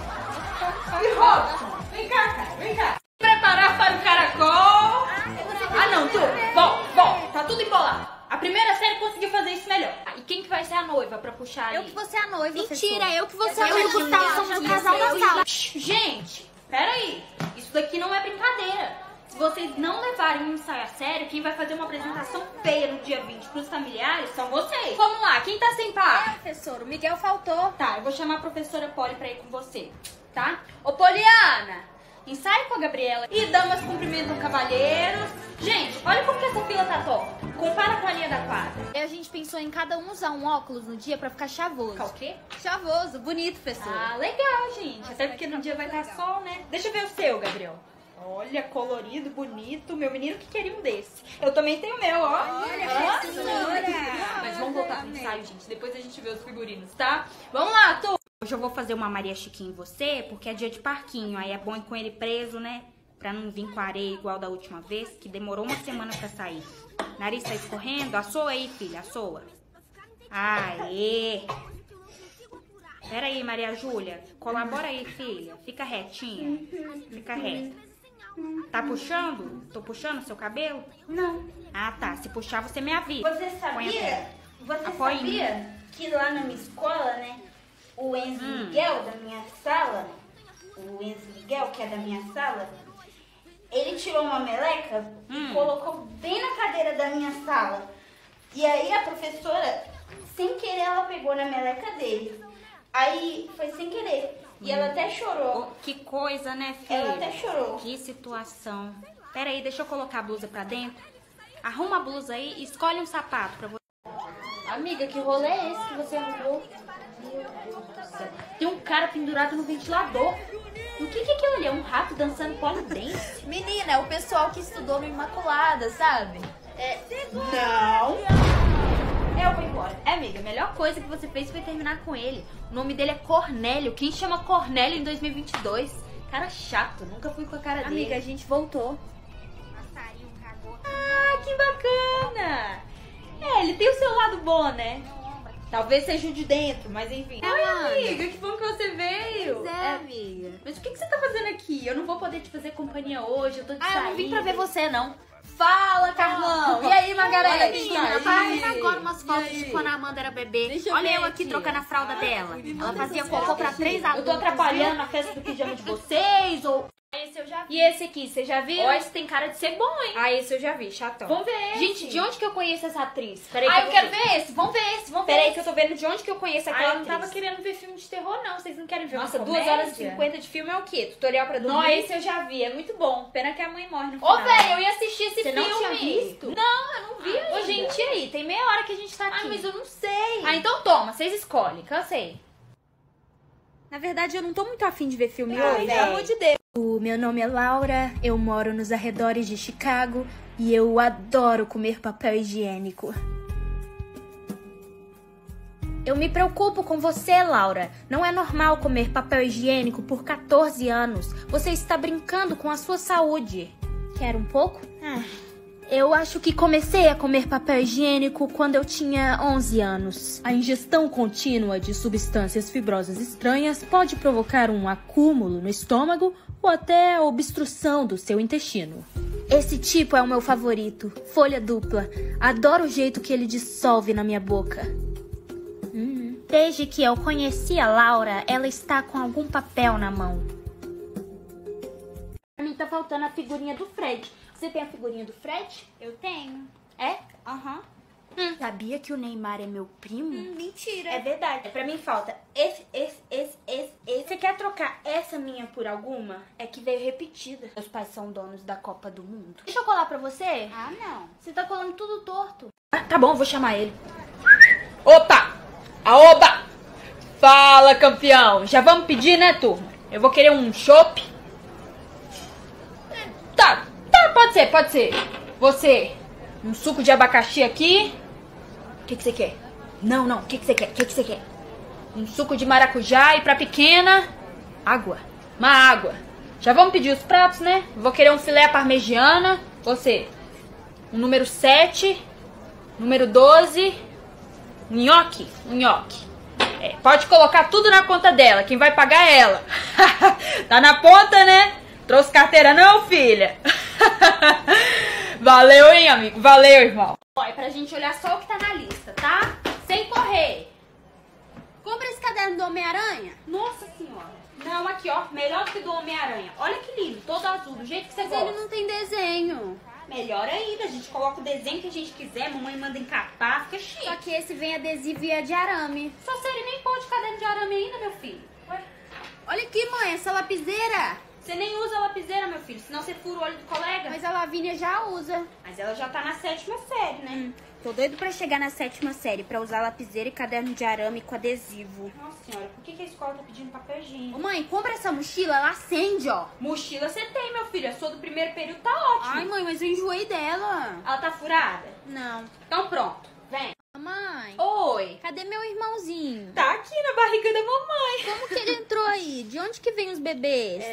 E Robson, vem cá, cara, vem cá. Preparar para o caracol. Ah não, tu. Bom, tá tudo embolado. A primeira série conseguiu fazer isso melhor. E quem que vai ser a noiva pra puxar aí? Eu que vou ser a noiva. Mentira, eu que vou ser Eu a e o noiva. Gustavo somos o casal da sala. Gente, peraí. Isso daqui não é brincadeira. Se vocês não levarem um ensaio a sério, quem vai fazer uma apresentação feia no dia 20 pros familiares são vocês. Vamos lá, quem tá sem par? Professor, o Miguel faltou. Tá, eu vou chamar a professora Polly pra ir com você, tá? Ô, Poliana, ensaie com a Gabriela. E damas cumprimentam cavalheiros. Gente, olha como que essa fila tá torta. Compara com a linha da quadra. E a gente pensou em cada um usar um óculos no dia pra ficar chavoso. Ficar o quê? Chavoso, bonito, professor. Ah, legal, gente. Até porque no dia vai estar sol, né? Deixa eu ver o seu, Gabriel. Olha, colorido, bonito. Meu menino que queria um desse. Eu também tenho o meu, ó. Olha, professora. Mas vamos voltar pro ensaio, gente. Depois a gente vê os figurinos, tá? Vamos lá, Tu. Hoje eu vou fazer uma Maria Chiquinha em você, porque é dia de parquinho. Aí é bom ir com ele preso, né? Pra não vir com areia igual da última vez, que demorou uma semana pra sair. Nariz tá escorrendo. Assoa aí, filha, assoa. Aê! Pera aí, Maria Júlia. Colabora aí, filha. Fica retinha. Fica reta. Tá puxando? Tô puxando seu cabelo? Não. Ah, tá. Se puxar, você me avisa. Você Põe a sabia? perna. Você Apoia em sabia que lá na minha escola, né? O Enzo Miguel da minha sala, o Enzo Miguel, que é da minha sala, ele tirou uma meleca e colocou bem na cadeira da minha sala. E aí a professora, sem querer, ela pegou na meleca dele. Aí foi sem querer. E ela até chorou. Que coisa, né, filha? Ela até chorou. Que situação. Pera aí, deixa eu colocar a blusa pra dentro. Arruma a blusa aí e escolhe um sapato pra você. Amiga, que rolê é esse que você arrumou? Tem um cara pendurado no ventilador. O que é aquilo ali? É um rato dançando pole dance? Menina, é o pessoal que estudou no Imaculada, sabe? Não. Eu vou embora. Amiga, a melhor coisa que você fez foi terminar com ele. O nome dele é Cornélio. Quem chama Cornélio em 2022? Cara chato, nunca fui com a cara dele. Amiga, a gente voltou. Ah, que bacana! É, ele tem o seu lado bom, né? Talvez seja o de dentro, mas enfim. Oi, amiga, que bom que você veio. Pois é, amiga. Mas o que você tá fazendo aqui? Eu não vou poder te fazer companhia hoje, eu tô de saída. Eu não vim pra ver você, não. Fala, Carlão! E aí, Margarete? Menina, para agora umas fotos de quando a Amanda era bebê. Olha eu aqui trocando a fralda dela. Ela fazia cocô pra 3 adultos. Eu tô atrapalhando a festa do pijama de vocês, ou... Esse eu já vi. E esse aqui, você já viu? Ó, esse tem cara de ser bom, hein? Ah, esse eu já vi, chatão. Vamos ver Gente, esse. de onde que eu conheço essa atriz? Peraí Eu quero ver esse. Vamos ver esse, vamos ver Peraí esse. que eu tô vendo de onde que eu conheço aquela Eu não atriz. tava querendo ver filme de terror, não. Vocês não querem ver Nossa, uma 2 horas e comédia? 50 de filme é o quê? Tutorial pra dormir? Não, esse eu já vi. É muito bom. Pena que a mãe morre no Ô, final. velho, eu ia assistir esse Você filme. não tinha visto? Não, eu não vi ainda. Ô, gente, e aí? Tem meia hora que a gente tá aqui. Ah, mas eu não sei. Ah, então toma, vocês escolhem. Cansei. Na verdade, eu não tô muito afim de ver filme Ah, hoje. pelo amor de Deus. O meu nome é Laura, eu moro nos arredores de Chicago e eu adoro comer papel higiênico. Eu me preocupo com você, Laura. Não é normal comer papel higiênico por 14 anos. Você está brincando com a sua saúde. Quer um pouco? Eu acho que comecei a comer papel higiênico quando eu tinha 11 anos. A ingestão contínua de substâncias fibrosas estranhas pode provocar um acúmulo no estômago ou até a obstrução do seu intestino. Esse tipo é o meu favorito, folha dupla. Adoro o jeito que ele dissolve na minha boca. Desde que eu conheci a Laura, ela está com algum papel na mão. Pra mim tá faltando a figurinha do Fred. Você tem a figurinha do Fred? Eu tenho. É? Aham. Sabia que o Neymar é meu primo? Mentira. É verdade. Pra mim falta esse. Você quer trocar essa minha por alguma? É que veio repetida. Meus pais são donos da Copa do Mundo. Deixa eu colar pra você? Ah, não. Você tá colando tudo torto. Tá bom, vou chamar ele. Opa! Aoba! Fala, campeão! Já vamos pedir, né, turma? Eu vou querer um chopp. Tá, pode ser. Você, um suco de abacaxi aqui. O que você quer? Não, o que você quer? Um suco de maracujá e pra pequena, água. Uma água. Já vamos pedir os pratos, né? Vou querer um filé à parmegiana. Você, um número 7, número 12, nhoque. Pode colocar tudo na conta dela, quem vai pagar é ela. Tá na ponta, né? Trouxe carteira não, filha? Valeu, hein, amigo? Valeu, irmão. Ó, é pra gente olhar só o que tá na lista, tá? Sem correr. Compra esse caderno do Homem-Aranha. Nossa senhora. Não, aqui, ó. Melhor do que do Homem-Aranha. Olha que lindo. Todo azul, do jeito que você Mas gosta. ele não tem desenho. Melhor ainda. A gente coloca o desenho que a gente quiser. Mamãe manda encapar. Fica chique. Só que esse vem adesivo e é de arame. Só se ele nem pôde caderno de arame ainda, meu filho. Ué? Olha aqui, mãe, essa lapiseira. Você nem usa lapiseira, meu filho. Senão você fura o olho do colega. Mas a Lavínia já usa. Mas ela já tá na 7ª série, né? Tô doido pra chegar na 7ª série, pra usar lapiseira e caderno de arame com adesivo. Nossa senhora, por que a escola tá pedindo papel higiênico? Ô mãe, compra essa mochila, ela acende, ó. Mochila você tem, meu filho. A sua do primeiro período tá ótima. Ai, mãe, mas eu enjoei dela. Ela tá furada? Não. Então pronto, vem. Mãe, Oi. cadê meu irmãozinho? Tá aqui na barriga da mamãe. Como que ele entrou aí? De onde que vem os bebês?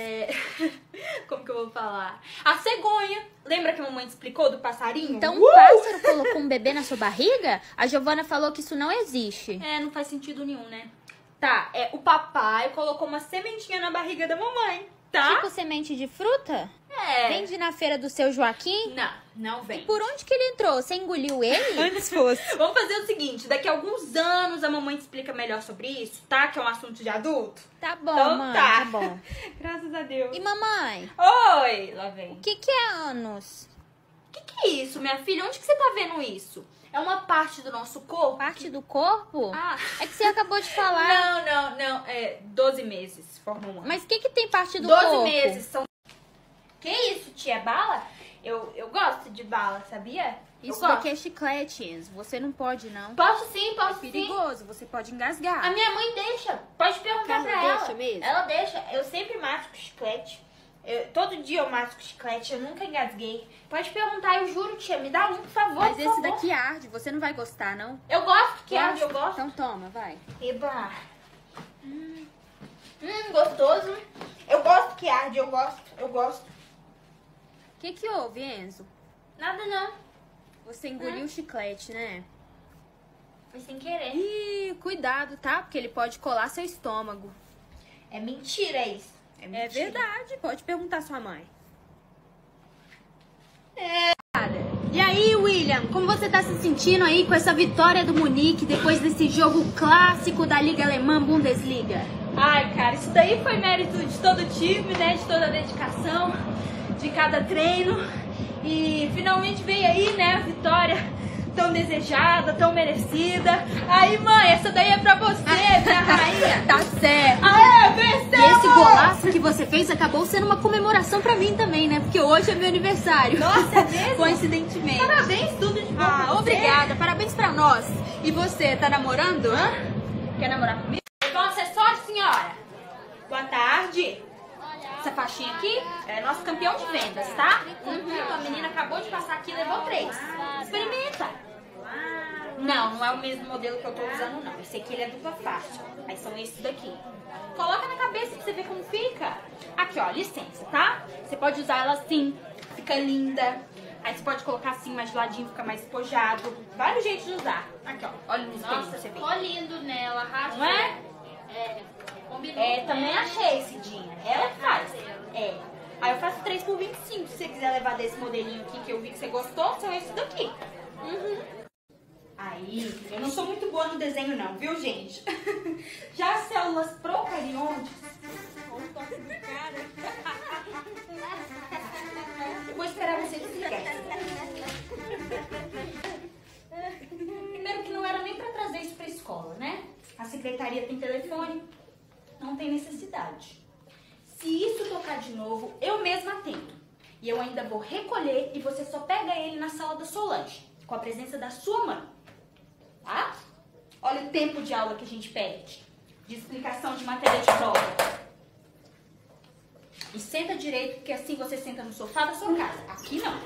Como que eu vou falar? A cegonha. Lembra que a mamãe te explicou do passarinho? Então um pássaro colocou um bebê na sua barriga? A Giovana falou que isso não existe. Não faz sentido nenhum, né? Tá, o papai colocou uma sementinha na barriga da mamãe, tá? Tipo semente de fruta? Vende na feira do seu Joaquim? Não vem. E por onde que ele entrou? Você engoliu ele? Antes fosse. Vamos fazer o seguinte, daqui a alguns anos a mamãe te explica melhor sobre isso, tá? Que é um assunto de adulto. Tá bom, Então mãe, tá. tá bom. Graças a Deus. E mamãe? Oi, lá vem. O que é anos? O que é isso, minha filha? Onde que você tá vendo isso? É uma parte do nosso corpo? Parte do corpo? Ah. É que você acabou de falar. Não. 12 meses formam um ano. Mas o que tem parte do 12 corpo? meses são... Que isso, tia? Bala? Eu gosto de bala, sabia? Isso daqui é chiclete, Enzo. Você não pode, não. Posso sim, É perigoso, você pode engasgar. A minha mãe deixa. Pode perguntar pra ela. Deixa mesmo? Ela deixa. Eu sempre masco chiclete. Todo dia eu masco chiclete. Eu nunca engasguei. Pode perguntar, eu juro, tia. Me dá um, por favor. Mas por esse favor. daqui arde, você não vai gostar, não? Eu gosto que arde, eu gosto. Então toma, vai. Eba. Gostoso. Eu gosto que arde, eu gosto. O que houve, Enzo? Nada não. Você engoliu o chiclete, né? Foi sem querer. Ih, cuidado, tá? Porque ele pode colar seu estômago. É mentira isso. É verdade, pode perguntar à sua mãe. E aí, William, como você tá se sentindo aí com essa vitória do Munique depois desse jogo clássico da Liga Alemã Bundesliga? Ai, cara, isso daí foi mérito de todo o time, né? De toda a dedicação, de cada treino. E finalmente veio aí, né, a vitória tão desejada, tão merecida. Aí, mãe, essa daí é pra você, minha rainha. Tá certo. Aê, venceu! E esse golaço que você fez acabou sendo uma comemoração pra mim também, né? Porque hoje é meu aniversário. Nossa, é mesmo? Coincidentemente. Parabéns, tudo de bom pra você. Obrigada, parabéns pra nós. E você, tá namorando? Hã? Quer namorar comigo? Então, acessório, senhora. Boa tarde. Essa faixinha aqui é nosso campeão de vendas, tá? A menina acabou de passar aqui e levou 3. Experimenta. Não é o mesmo modelo que eu tô usando, não. Esse aqui ele é dupla faixa. Aí são esses daqui. Coloca na cabeça pra você ver como fica. Aqui, ó, licença, tá? Você pode usar ela assim, fica linda. Aí você pode colocar assim, mais de ladinho, fica mais espojado. Vários jeitos de usar. Aqui, ó, olha no espelho pra você ver. Ficou lindo nela, arrasou. Não é? Combinou. Também achei, Cidinha. Ela que faz. Aí eu faço 3 por 25. Se você quiser levar desse modelinho aqui que eu vi que você gostou, são esses daqui. Aí, eu não sou muito boa no desenho não, viu, gente? Já as células procariontes... Eu vou esperar você desligar. Primeiro que não era nem pra trazer isso pra escola, né? A secretaria tem telefone, não tem necessidade. Se isso tocar de novo, eu mesma atendo. E eu ainda vou recolher e você só pega ele na sala da Solange, com a presença da sua mãe. Tá? Olha o tempo de aula que a gente perde, de explicação de matéria de prova. E senta direito, porque assim você senta no sofá da sua casa. Aqui não.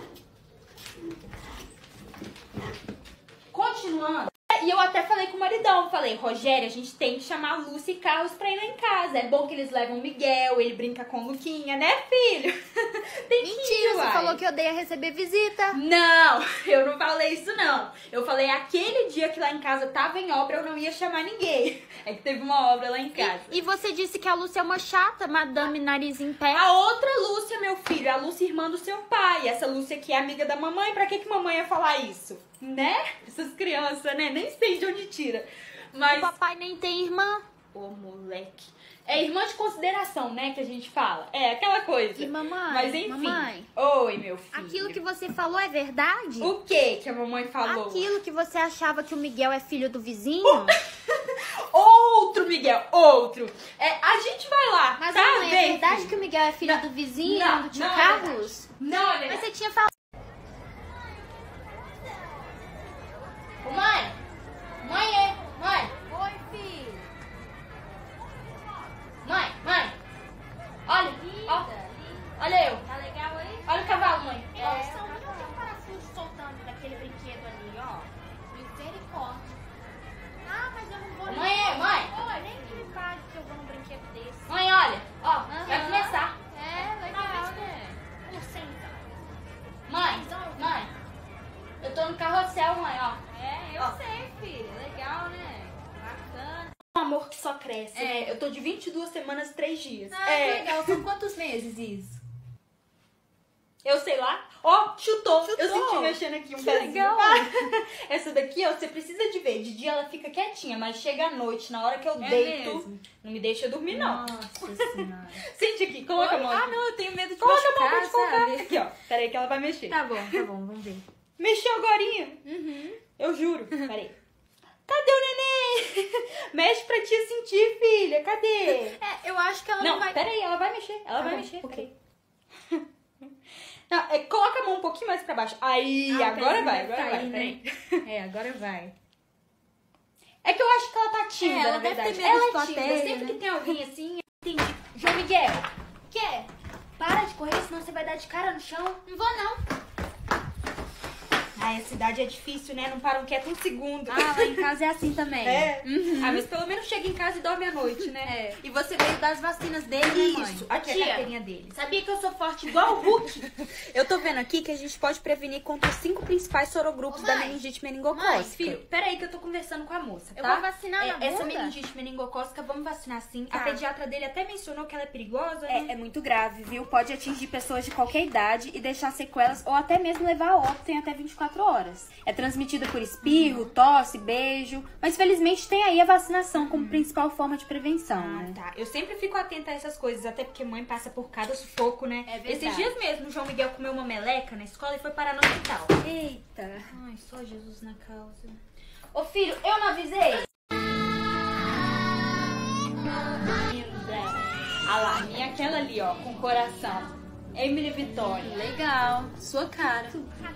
Continuando. E eu até falei com o maridão, falei, Rogério, a gente tem que chamar a Lúcia e Carlos pra ir lá em casa. É bom que eles levam o Miguel, ele brinca com o Luquinha, né, filho? Mentira, você falou que odeia receber visita. Não, eu não falei isso não. Eu falei aquele dia que lá em casa tava em obra, eu não ia chamar ninguém. É que teve uma obra lá em casa. E você disse que a Lúcia é uma chata, madame nariz em pé. A outra Lúcia, meu filho, a Lúcia irmã do seu pai. Essa Lúcia aqui é amiga da mamãe, pra que mamãe ia falar isso? Né? Essas crianças, né? Nem sei de onde tira. Mas... O papai nem tem irmã. Ô, moleque. É irmã de consideração, né, que a gente fala. É, aquela coisa. E mamãe? Mas enfim. Mamãe, oi, meu filho. aquilo que você falou é verdade? O que a mamãe falou? Aquilo que você achava que o Miguel é filho do vizinho? Outro, Miguel, outro. A gente vai lá, Mas tá? mamãe, é Vem, verdade filho. que o Miguel é filho do vizinho, não, do tio não é Carlos? Não, é verdade. Mas você tinha falado... Mãe! Mãe! Oi, filho. Mãe! Olha, ó. Olha eu. Tá legal aí? Olha o cavalo, mãe. Nossa, onde tem um parafuso soltando daquele brinquedo ali, ó? Misericórdia. Ah, mas eu não vou... Mãe! Oi, nem que me pague que eu vou num brinquedo desse. Mãe, olha. Ó, Aham. vai começar. É, legal, né? Licença. Mãe. Eu tô no carrossel, mãe, ó. É, eu Ó. sei, filho. Legal, né? Bacana. Um amor que só cresce, né? Eu tô de 22 semanas e 3 dias. Ah, que legal. São quantos meses isso? Eu sei lá. Ó, chutou. Eu Chutou? senti mexendo aqui um Que pezinho. legal. Essa daqui, ó, você precisa de ver. De dia ela fica quietinha, mas chega à noite, na hora que eu É deito, mesmo? não me deixa dormir, não. Nossa senhora. Sente aqui, coloca a mão. Ah, aqui. não, eu tenho medo de Coloca a mão, machucar, pode colocar. sabe? Aqui, ó. Peraí que ela vai mexer. Tá bom, vamos ver. Mexeu agorinha. Eu juro. Peraí. Cadê o neném? Mexe pra tia sentir, filha. Cadê? É, eu acho que ela não vai... Peraí, ela vai mexer. Ela vai bom, mexer. ok. Peraí. Não, coloca a mão um pouquinho mais pra baixo. Aí, agora vai, agora vai. Aí, Peraí. É, agora vai. É que eu acho que ela tá tímida, ela na deve verdade. ter medo de Ela é plateia, tímida. Sempre né? que tem alguém assim, eu entendi. João Miguel, quer? Para de correr, senão você vai dar de cara no chão. Não vou, não. Ai, a cidade é difícil, né? Não param quieto um segundo. Ah, lá em casa é assim também. É? Uhum. Ah, mas pelo menos chega em casa e dorme à noite, né? É. E você veio das vacinas dele, né, mãe? Isso, aqui é a carteirinha dele. Sabia que eu sou forte igual o Hulk? Eu tô vendo aqui que a gente pode prevenir contra os 5 principais sorogrupos da meningite meningocócica. Mãe, filho, peraí que eu tô conversando com a moça, tá? Eu vou vacinar na Essa bunda? meningite meningocócica, vamos vacinar sim. Tá. A pediatra dele até mencionou que ela é perigosa, É, né? é muito grave, viu? Pode atingir pessoas de qualquer idade e deixar sequelas ou até mesmo levar a óbito em até 24 horas. É transmitida por espirro, tosse, beijo, mas felizmente tem aí a vacinação como principal forma de prevenção, né? Tá, eu sempre fico atenta a essas coisas, até porque mãe passa por cada sufoco, né? É verdade. Esses dias mesmo, o João Miguel comeu uma meleca na escola e foi parar no hospital. Eita. Ai, só Jesus na causa. Ô filho, eu não avisei? Ah lá, minha aquela ali, ó, com coração. Emily Vitória. Legal, sua cara.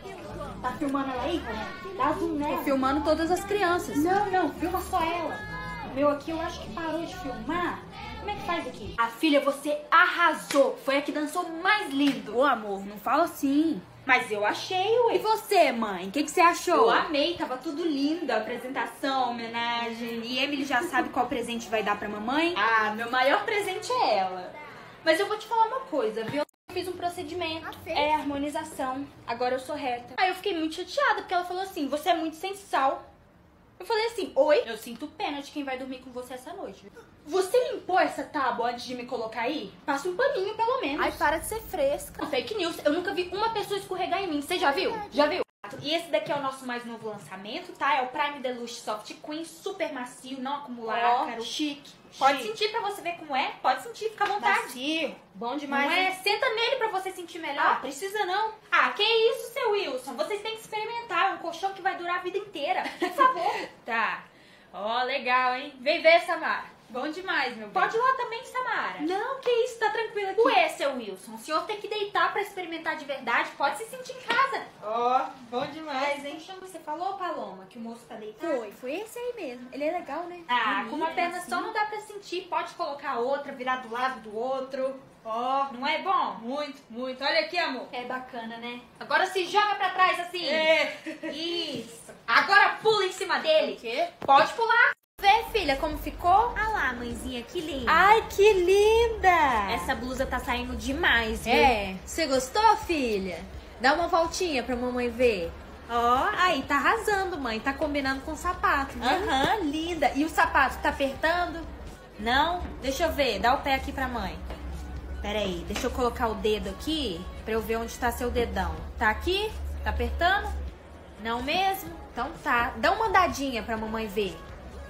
Tá filmando ela aí, Vanessa? Dá zoom nela. Tô filmando todas as crianças. Não, filma só ela. O meu aqui eu acho que parou de filmar. Como é que faz aqui? A filha, você arrasou. Foi a que dançou mais lindo. Ô, amor, não fala assim. Mas eu achei, ué. E você, mãe? O que você achou? Eu amei, tava tudo lindo. A apresentação, homenagem. E Emily já sabe qual presente vai dar pra mamãe? Ah, meu maior presente é ela. Mas eu vou te falar uma coisa, viu? Eu fiz um procedimento, é harmonização. Agora eu sou reta. Aí eu fiquei muito chateada, porque ela falou assim, você é muito sem sal. Eu falei assim, oi? Eu sinto pena de quem vai dormir com você essa noite. Você limpou essa tábua antes de me colocar aí? Passa um paninho, pelo menos. Ai, para de ser fresca. Fake news, eu nunca vi uma pessoa escorregar em mim. Você já viu? Já viu? E esse daqui é o nosso mais novo lançamento, tá? É o Prime Deluxe Soft Queen, super macio, não acumula ácaro. Chique. Pode sentir pra você ver como é? Pode sentir, fica à vontade. Macio. Bom demais. Não é? Senta nele pra você sentir melhor. Ah, precisa não. Ah, que isso, seu Wilson? Vocês têm que experimentar. É um colchão que vai durar a vida inteira. Por favor. Tá. Ó, legal, hein? Vem ver, Samara. Bom demais, meu bem. Pode ir lá também, Samara. Não, que isso, tá tranquila aqui. Ué, seu Wilson, o senhor tem que deitar pra experimentar de verdade. Pode se sentir em casa. Ó, bom demais, hein? Você falou, Paloma, que o moço tá deitado? Foi esse aí mesmo. Ele é legal, né? Ah, com uma perna só não dá pra sentir. Pode colocar a outra, virar do lado do outro. Ó, não é bom? Muito, muito. Olha aqui, amor. É bacana, né? Agora se joga pra trás assim. É. Isso. Agora pula em cima dele. O quê? Pode pular. Vê, filha, como ficou? Ah lá, mãezinha, que linda. Ai, que linda! Essa blusa tá saindo demais, viu? É. Você gostou, filha? Dá uma voltinha pra mamãe ver. Ó, Aí, tá arrasando, mãe. Tá combinando com o sapato, viu? aham, linda. E o sapato tá apertando? Não? Deixa eu ver. Dá o pé aqui pra mãe. Pera aí, deixa eu colocar o dedo aqui pra eu ver onde tá seu dedão. Tá aqui? Tá apertando? Não mesmo? Então tá. Dá uma andadinha pra mamãe ver.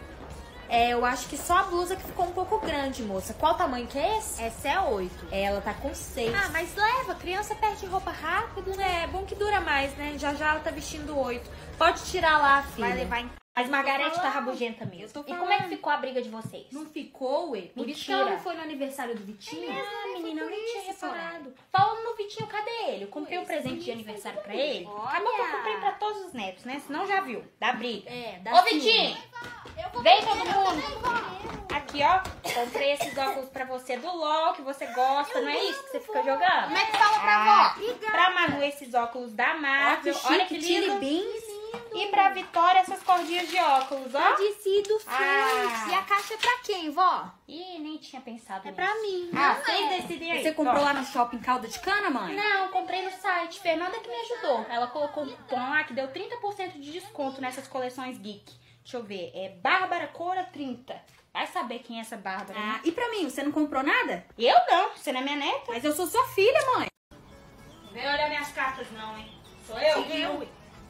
É, eu acho que só a blusa que ficou um pouco grande, moça. Qual tamanho que é esse? Essa é 8. Ela tá com 6. Ah, mas leva. Criança perde roupa rápido, né? É bom que dura mais, né? Já já ela tá vestindo 8. Pode tirar lá, filha. Vai levar em... Mas Margarete tá rabugenta mesmo. E como é que ficou a briga de vocês? Não ficou, ué? Por isso que ela não foi no aniversário do Vitinho? Ah, menina, eu nem tinha reparado. Falando Falando no Vitinho, cadê ele? Eu comprei um presente de aniversário pra ele. Olha! Acabou que eu comprei pra todos os netos, né? Senão já viu. Dá briga. É, dá Ô, Vitinho! Vem todo mundo! Aqui, ó. Comprei esses óculos pra você do LOL, que você gosta. Não é isso que você fica jogando? Como é que fala pra vó? Pra Manu, esses óculos da Marvel. Olha que lindo. Beans. E pra Vitória, essas cordinhas de óculos, ó. Tecido Ah. E a caixa é pra quem, vó? Ih, nem tinha pensado nisso. Pra mim. Ah, Não vocês é. decidem aí. Você comprou Ó. lá no shopping Calda de Cana, mãe? Não, comprei no site. Fernanda que me ajudou. Ela colocou um cupom lá que deu 30% de desconto nessas coleções geek. Deixa eu ver. É Bárbara Cora 30. Vai saber quem é essa Bárbara, né? Ah, e pra mim, você não comprou nada? Eu não. Você não é minha neta? Mas eu sou sua filha, mãe. Não vem olhar minhas cartas não, hein? Sou eu, Sim, viu?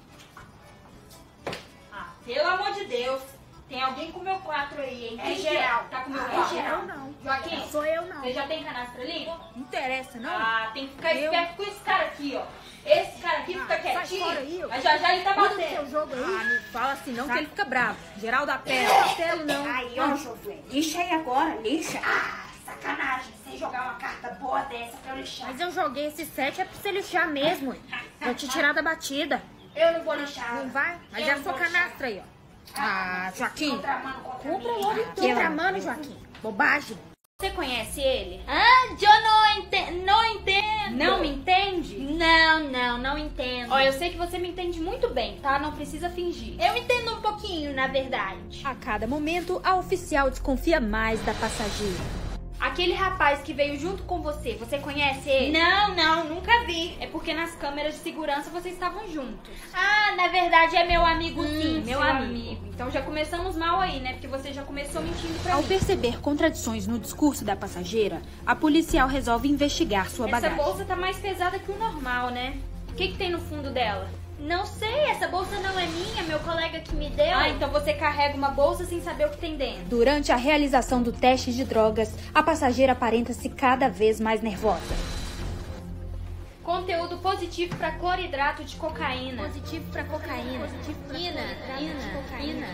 Ah, pelo amor de Deus. Tem alguém com meu 4 aí, hein? É geral. Tá com meu É 4? geral, não. Joaquim, Sou eu, não. você já tem canastra ali? Não interessa, não. Ah, tem que ficar Eu? esperto com esse cara aqui, ó. Esse cara aqui fica sai quietinho. fora aí, ó. Mas já já ele tá Cuida do batendo. seu jogo aí. Ah, não fala assim não, que ele fica bravo. Geral da Pela. Martelo, não. Aí, ó, Josué. Lixa aí agora, lixa. Ah, sacanagem. Você jogar uma carta boa dessa pra eu lixar. Mas eu joguei esse 7 é pra você lixar mesmo. Vou te tirar da batida. Eu não vou lixar. Não vai? Mas Eu é a não sua vou canastra aí, ó. Ah, Joaquim. Contramano contra Compra mim. logo então. Contramano, Joaquim. Bobagem. Você conhece ele? Ah, eu não entendo. Não me entende? Não entendo. Ó, eu sei que você me entende muito bem, tá? Não precisa fingir. Eu entendo um pouquinho, na verdade. A cada momento, a oficial desconfia mais da passageira. Aquele rapaz que veio junto com você, você conhece ele? Não, nunca vi. É porque nas câmeras de segurança vocês estavam juntos. Ah, na verdade é meu amigo sim, Meu amigo. Então já começamos mal aí, né? Porque você já começou mentindo pra Ao mim. perceber contradições no discurso da passageira, a policial resolve investigar sua Essa bagagem. bolsa tá mais pesada que o normal, né? O que tem no fundo dela? Não sei, essa bolsa não é minha, meu colega que me deu. Ah, então você carrega uma bolsa sem saber o que tem dentro. Durante a realização do teste de drogas, a passageira aparenta-se cada vez mais nervosa. Conteúdo positivo pra cloridrato de cocaína. Positivo pra cocaína. Cocaína.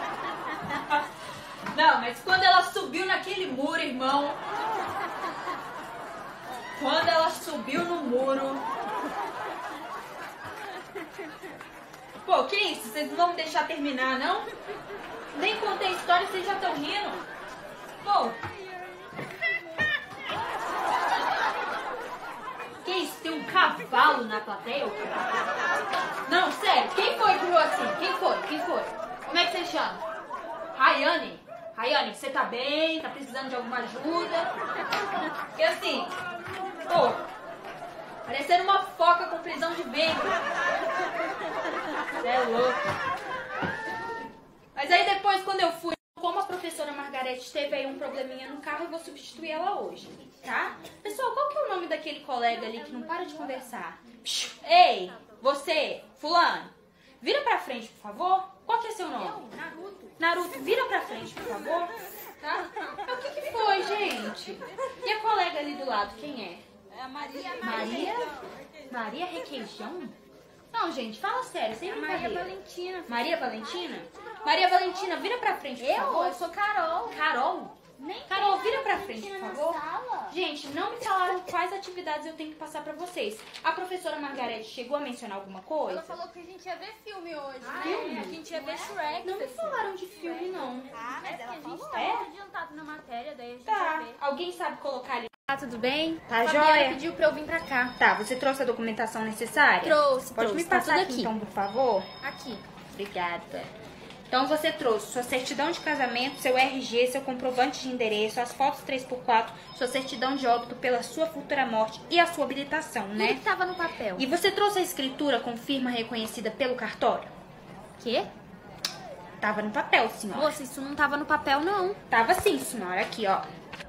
Não, mas quando ela subiu naquele muro, irmão. Quando ela subiu no muro. Pô, que isso? Vocês não vão me deixar terminar, não? Nem contei a história e vocês já estão rindo. Pô. Que isso? Tem um cavalo na plateia? Não, sério. Quem foi que riu assim? Quem foi? Como é que você chama? Rayane? Rayane, você tá bem? Tá precisando de alguma ajuda? Porque assim, pô, parecendo uma foca com prisão de ventre. Você é louco. Mas aí depois, quando eu fui, como a professora Margarete teve aí um probleminha no carro, eu vou substituir ela hoje, tá? Pessoal, qual que é o nome daquele colega ali que não para de conversar? Ei, você, fulano, vira pra frente, por favor. Qual que é seu nome? Naruto, vira pra frente, por favor. Tá? O que foi, gente? E a colega ali do lado, quem é? É a Maria. Maria Requeijão? Não, gente, fala sério, sem brincadeira. Maria Valentina. Maria Valentina? Maria Valentina, vira pra frente, por favor. Eu sou Carol. Carol? Carol, vira pra frente, por na favor. sala. Gente, não me falaram quais atividades eu tenho que passar pra vocês. A professora Margarete chegou a mencionar alguma coisa? Ela falou que a gente ia ver filme hoje, filme? né? A gente ia ver Shrek. Não me falaram de filme, não. Ah, mas ela falou. É? Adiantado na matéria, daí a gente Tá. ia ver. Alguém sabe colocar ali? Tá, tudo bem? Tá Fabiana joia? pediu pra eu vir pra cá. Tá, você trouxe a documentação necessária? Trouxe, Pode me tá passar tudo aqui, aqui. então, por favor? Aqui. Obrigada. Então você trouxe sua certidão de casamento, seu RG, seu comprovante de endereço, as fotos 3x4, sua certidão de óbito pela sua futura morte e a sua habilitação, né? Tudo que tava no papel. E você trouxe a escritura com firma reconhecida pelo cartório? Quê? Tava no papel, senhora. Moça, isso não tava no papel, não. Tava sim, senhora. Aqui, ó.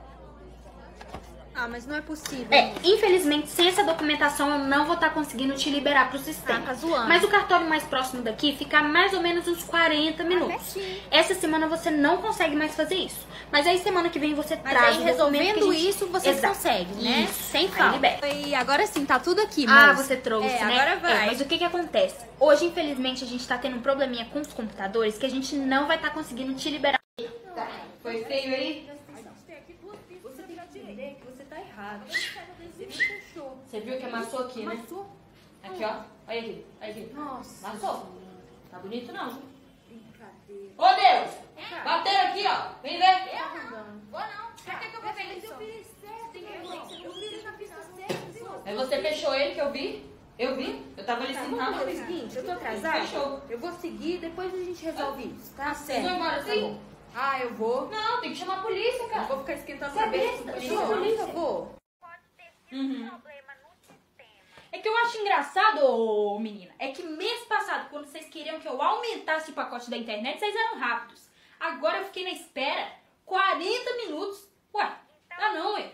Ah, mas não é possível. É, infelizmente, sem essa documentação eu não vou estar conseguindo te liberar pro sistema. Ah, tá zoando. Mas o cartório mais próximo daqui fica a mais ou menos uns 40 minutos. Essa semana você não consegue mais fazer isso. Mas aí semana que vem você Mas traz aí, o documento que resolvendo a gente... isso, vocês Exato. conseguem, né? Isso, sem Aí falta. libera. E agora sim, tá tudo aqui, Ah, moça. você trouxe, É, né? agora vai. Mas o que acontece? Hoje, infelizmente, a gente tá tendo um probleminha com os computadores que a gente não vai estar conseguindo te liberar. Tá. Foi feio aí? Você tem que dizer que você tá errado. Você viu que amassou aqui, né? Aqui, ó. Olha aqui. Olha aqui. Nossa. Amassou. Tá bonito, não. Ô, Deus! Bateram aqui, ó. Vem ver. Vou não. Pra que eu vou ver isso? Eu fiz certo. Tem que ver. Eu fiz a pista certa. Aí você fechou ele, que eu vi. Eu vi. Eu tava ali Vamos sentado. fazer o seguinte, eu tô atrasada. Fechou. Eu vou seguir, depois a gente resolve isso, tá? Vocês vão embora, sim? Ah, eu vou. Não, tem que chamar a polícia, Eu cara. vou ficar esquentando Você é a cabeça besta, com polícia. chama a polícia. Eu vou. Uhum. É que eu acho engraçado, ô, menina, é que mês passado, quando vocês queriam que eu aumentasse o pacote da internet, vocês eram rápidos. Agora eu fiquei na espera 40 minutos. Ué, dá não, ué.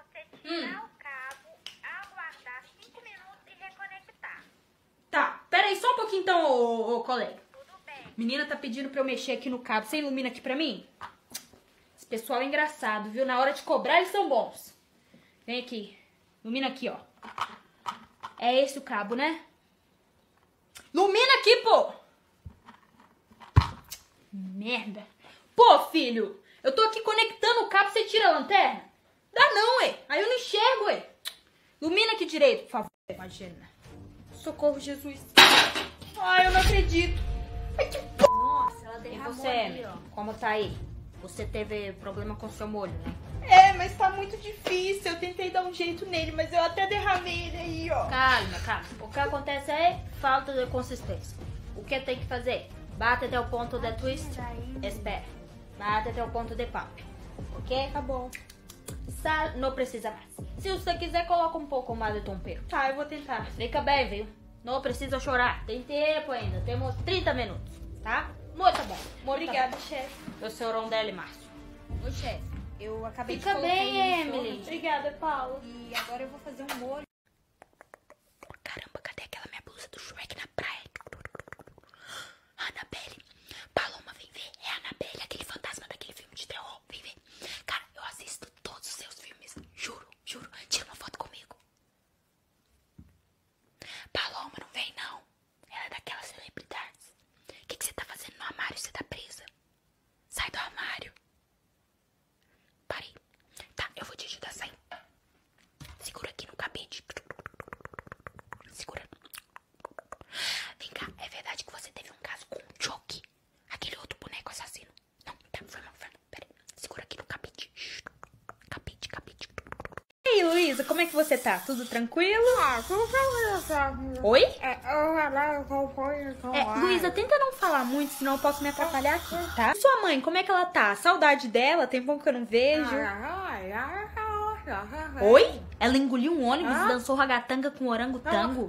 Tá, pera aí só um pouquinho então, ô colega. Menina tá pedindo pra eu mexer aqui no cabo. Você ilumina aqui pra mim? Esse pessoal é engraçado, viu? Na hora de cobrar eles são bons. Vem aqui. Ilumina aqui, ó. É esse o cabo, né? Ilumina aqui, pô! Merda. Pô, filho, eu tô aqui conectando o cabo, você tira a lanterna? Dá não, ué. Aí eu não enxergo, ué. Ilumina aqui direito, por favor. Imagina. Socorro, Jesus. Ai, eu não acredito. Ai, que Nossa, ela E derramou você, ali, ó. como tá aí? Você teve problema com seu molho, né? É, mas tá muito difícil. Eu tentei dar um jeito nele, mas eu até derramei ele aí, ó. Calma, calma. O que acontece é falta de consistência. O que tem que fazer? Bate até o ponto de twist. Espera. Bate até o ponto de pump. Ok? Tá bom. Sal não precisa mais. Se você quiser, coloca um pouco mais de tempero. Tá, eu vou tentar. Fica bem, viu? Não precisa chorar. Tem tempo ainda. Temos 30 minutos, tá? Muito bom. Obrigada, chefe. O seu Rondelli Márcio. Ô, chefe, eu acabei Fica de colocar bem, ele no Emily. forno. Obrigada, Paula. E agora eu vou fazer um molho. Caramba, cadê aquela minha blusa do Shrek na praia? Annabelle. Paloma, vem ver. É a Annabelle, aquele fantasma daquele filme de terror. Vem ver. Cara, eu assisto todos os seus filmes. Juro, juro. Tira uma foto comigo. Paloma, não vem não. Ela é daquelas celebridades. O que você tá fazendo no armário? Você tá presa? Sai do armário. Parei. Tá, eu vou te ajudar a sair. Segura aqui no cabide. Segura. Vem cá, é verdade que você teve um caso com o Chucky? Aquele outro boneco assassino? Não, tá, foi mal. Pera aí. Segura aqui no cabide. Cabide. E aí, Luísa, como é que você tá? Tudo tranquilo? Oi? Luísa, tenta não falar muito, senão eu posso me atrapalhar aqui, tá? E sua mãe, como é que ela tá? Saudade dela? Tem bom que eu não vejo. Oi? Ela engoliu um ônibus e dançou ragatanga com orangotango?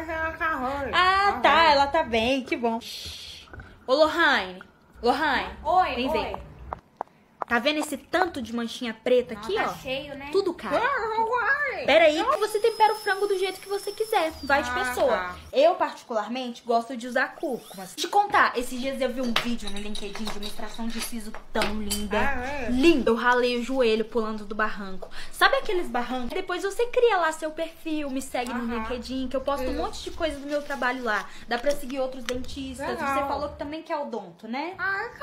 Ah, tá, ela tá bem, que bom. Ô, Lohane. Oi, vem ver. Tá vendo esse tanto de manchinha preta aqui, tá ó? cheio, né? Tudo caro. Pera aí que você tempera o frango do jeito que você quiser. Vai de pessoa. Tá. Eu, particularmente, gosto de usar cúrcuma. Te contar, esses dias eu vi um vídeo no LinkedIn de uma extração de siso tão linda. Linda. Eu ralei o joelho pulando do barranco. Sabe aqueles barrancos? Depois você cria lá seu perfil, me segue no LinkedIn, que eu posto um monte de coisa do meu trabalho lá. Dá pra seguir outros dentistas. Você falou que também quer odonto, né?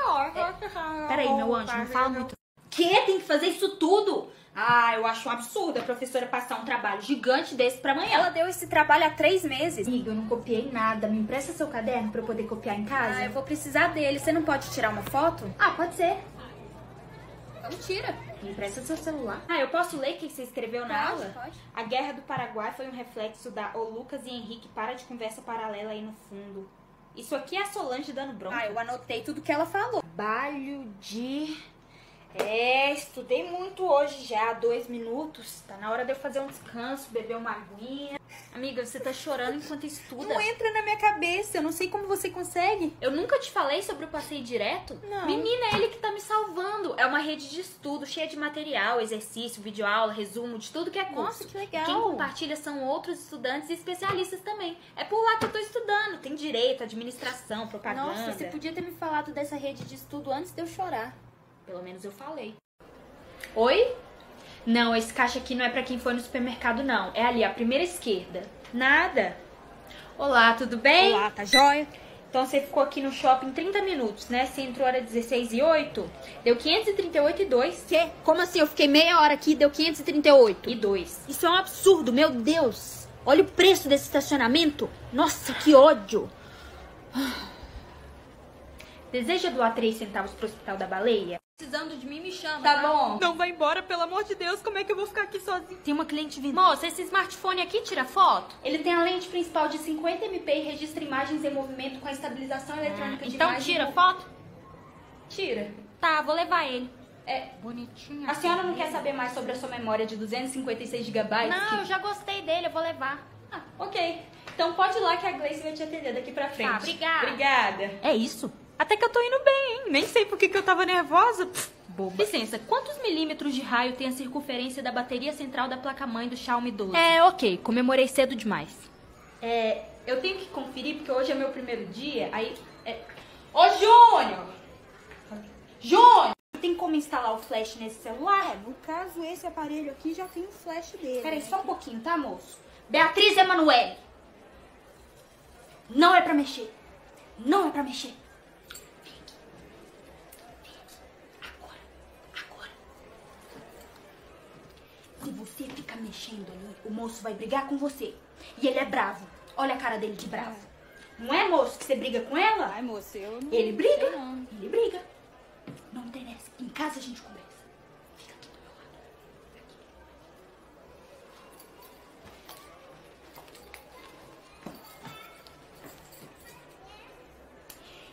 Pera aí, meu anjo, não fala muito. Que? Tem que fazer isso tudo? Ah, eu acho um absurdo a professora passar um trabalho gigante desse pra amanhã. Ela deu esse trabalho há 3 meses. Amiga, eu não copiei nada. Me empresta seu caderno pra eu poder copiar em casa? Ah, eu vou precisar dele. Você não pode tirar uma foto? Ah, pode ser. Então tira. Me empresta seu celular. Ah, eu posso ler o que você escreveu na aula? Pode. A Guerra do Paraguai foi um reflexo da Ô Lucas e Henrique, para de conversa paralela aí no fundo. Isso aqui é a Solange dando bronca. Ah, eu anotei tudo que ela falou. Trabalho de... estudei muito hoje já, 2 minutos. Tá na hora de eu fazer um descanso, beber uma aguinha. Amiga, você tá chorando enquanto estuda? Não entra na minha cabeça, eu não sei como você consegue. Eu nunca te falei sobre o passeio direto? Não. Menina, é ele que tá me salvando. É uma rede de estudo cheia de material, exercício, videoaula, resumo, de tudo que é curso. Nossa, que legal. Quem compartilha são outros estudantes e especialistas também. É por lá que eu tô estudando. Tem direito, administração, propaganda. Nossa, você podia ter me falado dessa rede de estudo antes de eu chorar. Pelo menos eu falei. Oi? Não, esse caixa aqui não é pra quem foi no supermercado, não. É ali, a primeira esquerda. Nada. Olá, tudo bem? Olá, tá jóia? Então você ficou aqui no shopping 30 minutos, né? Você entrou hora 16h08. Deu 538,2. Quê? Como assim? Eu fiquei meia hora aqui e deu 538. E 2. Isso é um absurdo, meu Deus. Olha o preço desse estacionamento. Nossa, que ódio. Deseja doar 3 centavos pro Hospital da Baleia? Precisando de mim, me chama. Tá bom. Não vai embora, pelo amor de Deus. Como é que eu vou ficar aqui sozinha? Tem uma cliente vindo. Moça, esse smartphone aqui tira foto? Ele tem a lente principal de 50 MP e registra imagens em movimento com a estabilização eletrônica de Então imagem. tira foto? Tira. Tá, vou levar ele. É. Bonitinho. A senhora não quer saber mais sobre a sua memória de 256 GB? Não, eu já gostei dele, eu vou levar. Ah, ok. Então pode ir lá que a Gleice vai te atender daqui pra frente. Tá, obrigada. Obrigada. É isso? Até que eu tô indo bem, hein? Nem sei por que eu tava nervosa. Boba. Licença, quantos milímetros de raio tem a circunferência da bateria central da placa-mãe do Xiaomi 12? É, ok. Comemorei cedo demais. Eu tenho que conferir porque hoje é meu primeiro dia, aí... Ô, Júnior! Júnior! Tem como instalar o flash nesse celular? No caso, esse aparelho aqui já tem o flash dele. Peraí, só um pouquinho, tá, moço? Beatriz Emanuele. Não é pra mexer. Não é pra mexer. Vem aqui. Agora. Se você ficar mexendo ali, o moço vai brigar com você. E ele é bravo. Olha a cara dele de bravo. Não é, moço, que você briga com ela? Ai, moça, eu não Ele briga. sei, não. Ele briga. Não interessa. Em casa a gente conversa. Fica aqui do meu lado.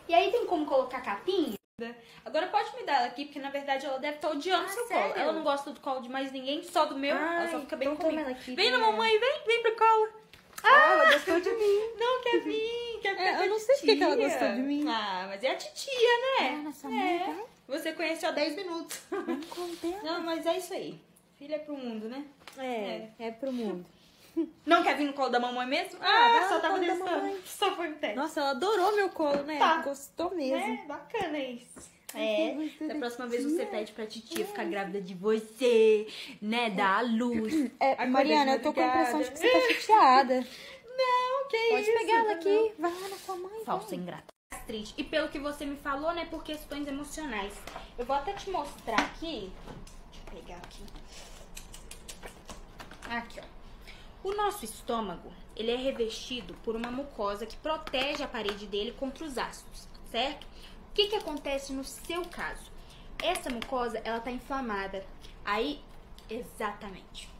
E aí tem como colocar capinha? Agora pode me dar ela aqui, porque na verdade ela deve estar odiando seu colo. Ela não gosta do colo de mais ninguém, só do meu. Ela só fica bem comigo. Vem na mamãe, vem pro colo. Ela gostou de mim. Não quer vir, quer ficar com a eu não sei porque que ela gostou de mim. Ah, mas é a titia, né? Nossa mãe, vai. Você conheceu há 10 minutos. Não, mas é isso aí. Filha é pro mundo, né? É pro mundo. Não quer vir no colo da mamãe mesmo? Só tava testando. Só foi um teste. Nossa, ela adorou meu colo, né? Tá. Gostou mesmo. Bacana isso. Da próxima vez você pede pra titia ficar grávida de você, né? Dar a luz. Mariana, eu tô com a impressão de que você tá chateada. Não, que isso? Pode pegar ela aqui. Vai lá na sua mãe. Falsa ingrata. Triste. E pelo que você me falou, né? Por questões emocionais. Eu vou até te mostrar aqui. Deixa eu pegar aqui. Aqui, ó. O nosso estômago, ele é revestido por uma mucosa que protege a parede dele contra os ácidos, certo? O que acontece no seu caso? Essa mucosa, ela tá inflamada. Aí, exatamente.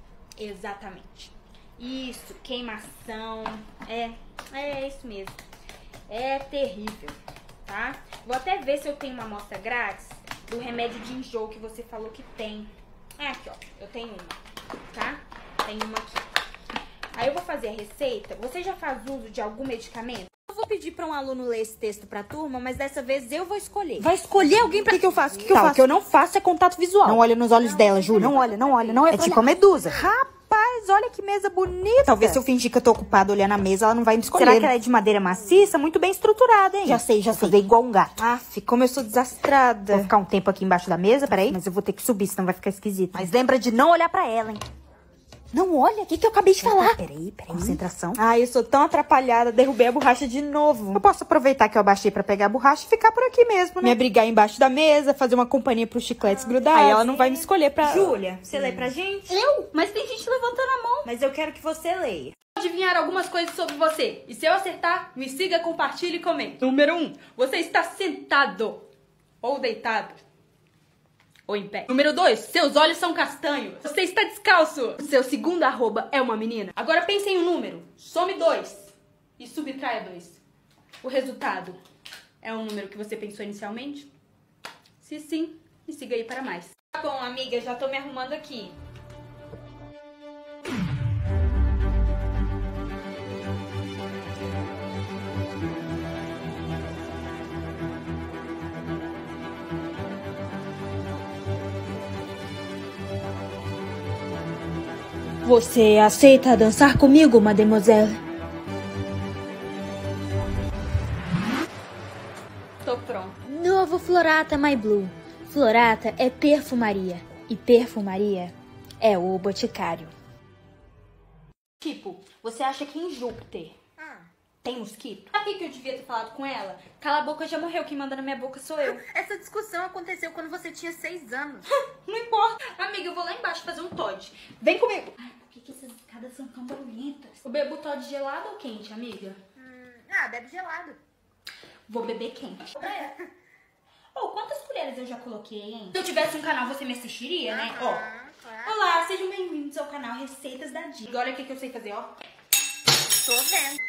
Isso, queimação. É isso mesmo. É terrível, tá? Vou até ver se eu tenho uma amostra grátis do remédio de enjoo que você falou que tem. Aqui, ó. Eu tenho uma, tá? Tem uma aqui. Aí eu vou fazer a receita. Você já faz uso de algum medicamento? Eu vou pedir pra um aluno ler esse texto pra turma, mas dessa vez eu vou escolher. Vai escolher alguém pra... O que eu faço? O que eu faço? O que eu não faço é contato visual. Não olha nos olhos dela, Júlia. Não olha. Não é tipo a medusa. Rapaz, olha que mesa bonita. Talvez se eu fingir que eu tô ocupada olhando a mesa, ela não vai me escolher. Será que ela é de madeira maciça? Muito bem estruturada, hein? Já sei. Fazer igual um gato. Como eu sou desastrada. Vou ficar um tempo aqui embaixo da mesa, peraí. Mas eu vou ter que subir, senão vai ficar esquisito. Mas lembra de não olhar pra ela, hein? Não olha, o que eu acabei de falar? Peraí. Concentração. Eu sou tão atrapalhada, derrubei a borracha de novo. Eu posso aproveitar que eu abaixei pra pegar a borracha e ficar por aqui mesmo, né? Me abrigar embaixo da mesa, fazer uma companhia pros chicletes grudados. Aí ela não vai me escolher pra... Júlia, você lê pra gente? Eu? Mas tem gente levantando a mão. Mas eu quero que você leia. Adivinhar algumas coisas sobre você. E se eu acertar, me siga, compartilhe e comente. Número 1. Você está sentado ou deitado. Ou em pé. Número 2, seus olhos são castanhos. Você está descalço. O seu segundo arroba é uma menina. Agora pense em um número. Some 2 e subtraia 2. O resultado é um número que você pensou inicialmente? Se sim, me siga aí para mais. Tá bom, amiga, já tô me arrumando aqui. Você aceita dançar comigo, mademoiselle? Tô pronto. Novo Florata My Blue. Florata é perfumaria. E perfumaria é o Boticário. Tipo, você acha que em Júpiter tem mosquito? Sabe o que eu devia ter falado com ela? Cala a boca, já morreu. Quem manda na minha boca sou eu. Essa discussão aconteceu quando você tinha 6 anos. Não importa. Amiga, eu vou lá embaixo fazer um Todd. Vem comigo. Por que essas escadas são tão barulhentas? Eu bebo Todd gelado ou quente, amiga? Bebe gelado. Vou beber quente. Quantas colheres eu já coloquei, hein? Se eu tivesse um canal, você me assistiria, né? Olá, sejam bem-vindos ao canal Receitas da Diga. Olha o que eu sei fazer, ó. Tô vendo.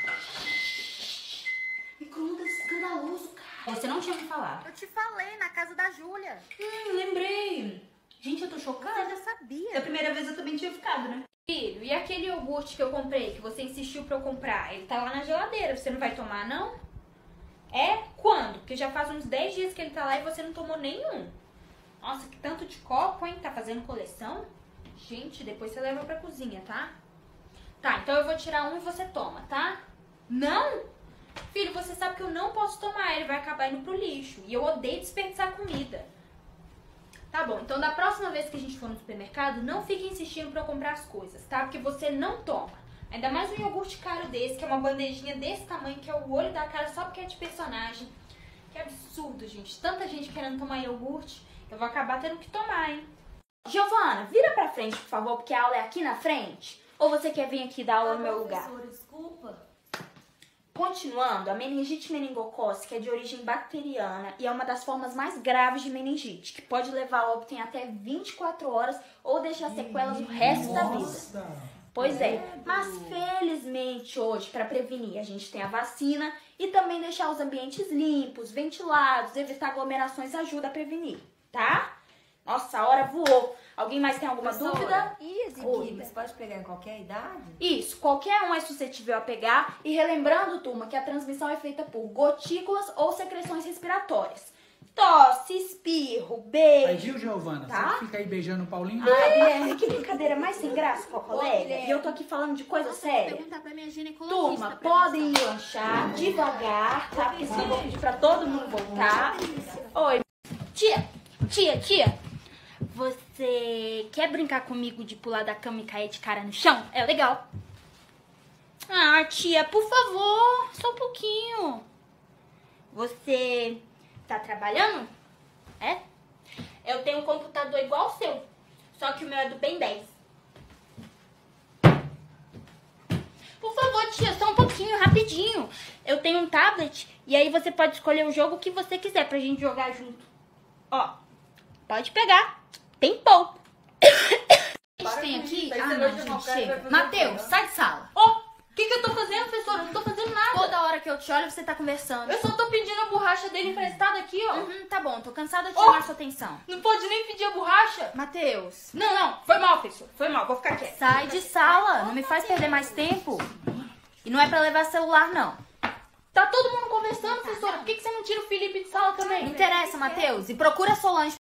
Micro-ondas escandaloso, cara. Você não tinha me falado. Eu te falei, na casa da Júlia. Lembrei. Gente, eu tô chocada. Você já sabia. Da primeira vez eu também tinha ficado, né? Filho, e aquele iogurte que eu comprei, que você insistiu pra eu comprar? Ele tá lá na geladeira. Você não vai tomar, não? Quando? Porque já faz uns 10 dias que ele tá lá e você não tomou nenhum. Nossa, que tanto de copo, hein? Tá fazendo coleção? Gente, depois você leva pra cozinha, tá? Tá, então eu vou tirar um e você toma, tá? Não? Filho, você sabe que eu não posso tomar, ele vai acabar indo pro lixo. E eu odeio desperdiçar comida. Tá bom, então da próxima vez que a gente for no supermercado, não fique insistindo pra eu comprar as coisas, tá? Porque você não toma. Ainda mais um iogurte caro desse, que é uma bandejinha desse tamanho, que é o olho da cara só porque é de personagem. Que absurdo, gente. Tanta gente querendo tomar iogurte, eu vou acabar tendo que tomar, hein? Giovana, vira pra frente, por favor, porque a aula é aqui na frente. Ou você quer vir aqui dar aula no meu lugar? Desculpa. Continuando, a meningite meningocócica é de origem bacteriana e é uma das formas mais graves de meningite, que pode levar a óbito em até 24 horas ou deixar sequelas o resto da vida. Pois é, mas felizmente hoje, para prevenir, a gente tem a vacina e também deixar os ambientes limpos, ventilados, evitar aglomerações ajuda a prevenir, tá? Nossa, a hora voou. Alguém mais tem alguma dúvida? E as equipes? Pode pegar em qualquer idade? Isso, qualquer um é suscetível a pegar. E relembrando, turma, que a transmissão é feita por gotículas ou secreções respiratórias. Tosse, espirro, beijo. Aí, viu, Giovana? Tá? Você fica aí beijando o Paulinho? Ah, Guilherme, que brincadeira mais sem graça com a colega. E eu tô aqui falando de coisa séria. Pra minha Turma, podem ir lanchar devagar, tá? Porque senão eu vou pedir pra todo mundo voltar. Oi. Tia, você quer brincar comigo de pular da cama e cair de cara no chão? É legal. Ah, tia, por favor, só um pouquinho. Você tá trabalhando? É? Eu tenho um computador igual o seu, só que o meu é do Ben 10. Por favor, tia, só um pouquinho, rapidinho. Eu tenho um tablet e aí você pode escolher o jogo que você quiser pra gente jogar junto. Ó, pode pegar. Tem pouco. A gente tem aqui... não, gente, chega. Matheus, sai de sala. O que eu tô fazendo, professora? Eu não tô fazendo nada. Toda hora que eu te olho, você tá conversando. Eu só tô pedindo a borracha dele emprestada aqui, ó. Tá bom, tô cansada de chamar sua atenção. Não pode nem pedir a borracha. Matheus. Não, foi mal, professor. Foi mal, vou ficar quieta. Sai de sala, não me faz perder mais tempo. E não é pra levar celular, não. Tá todo mundo conversando, professora. Por que você não tira o Felipe de sala também? Não interessa, Matheus. E procura a Solange.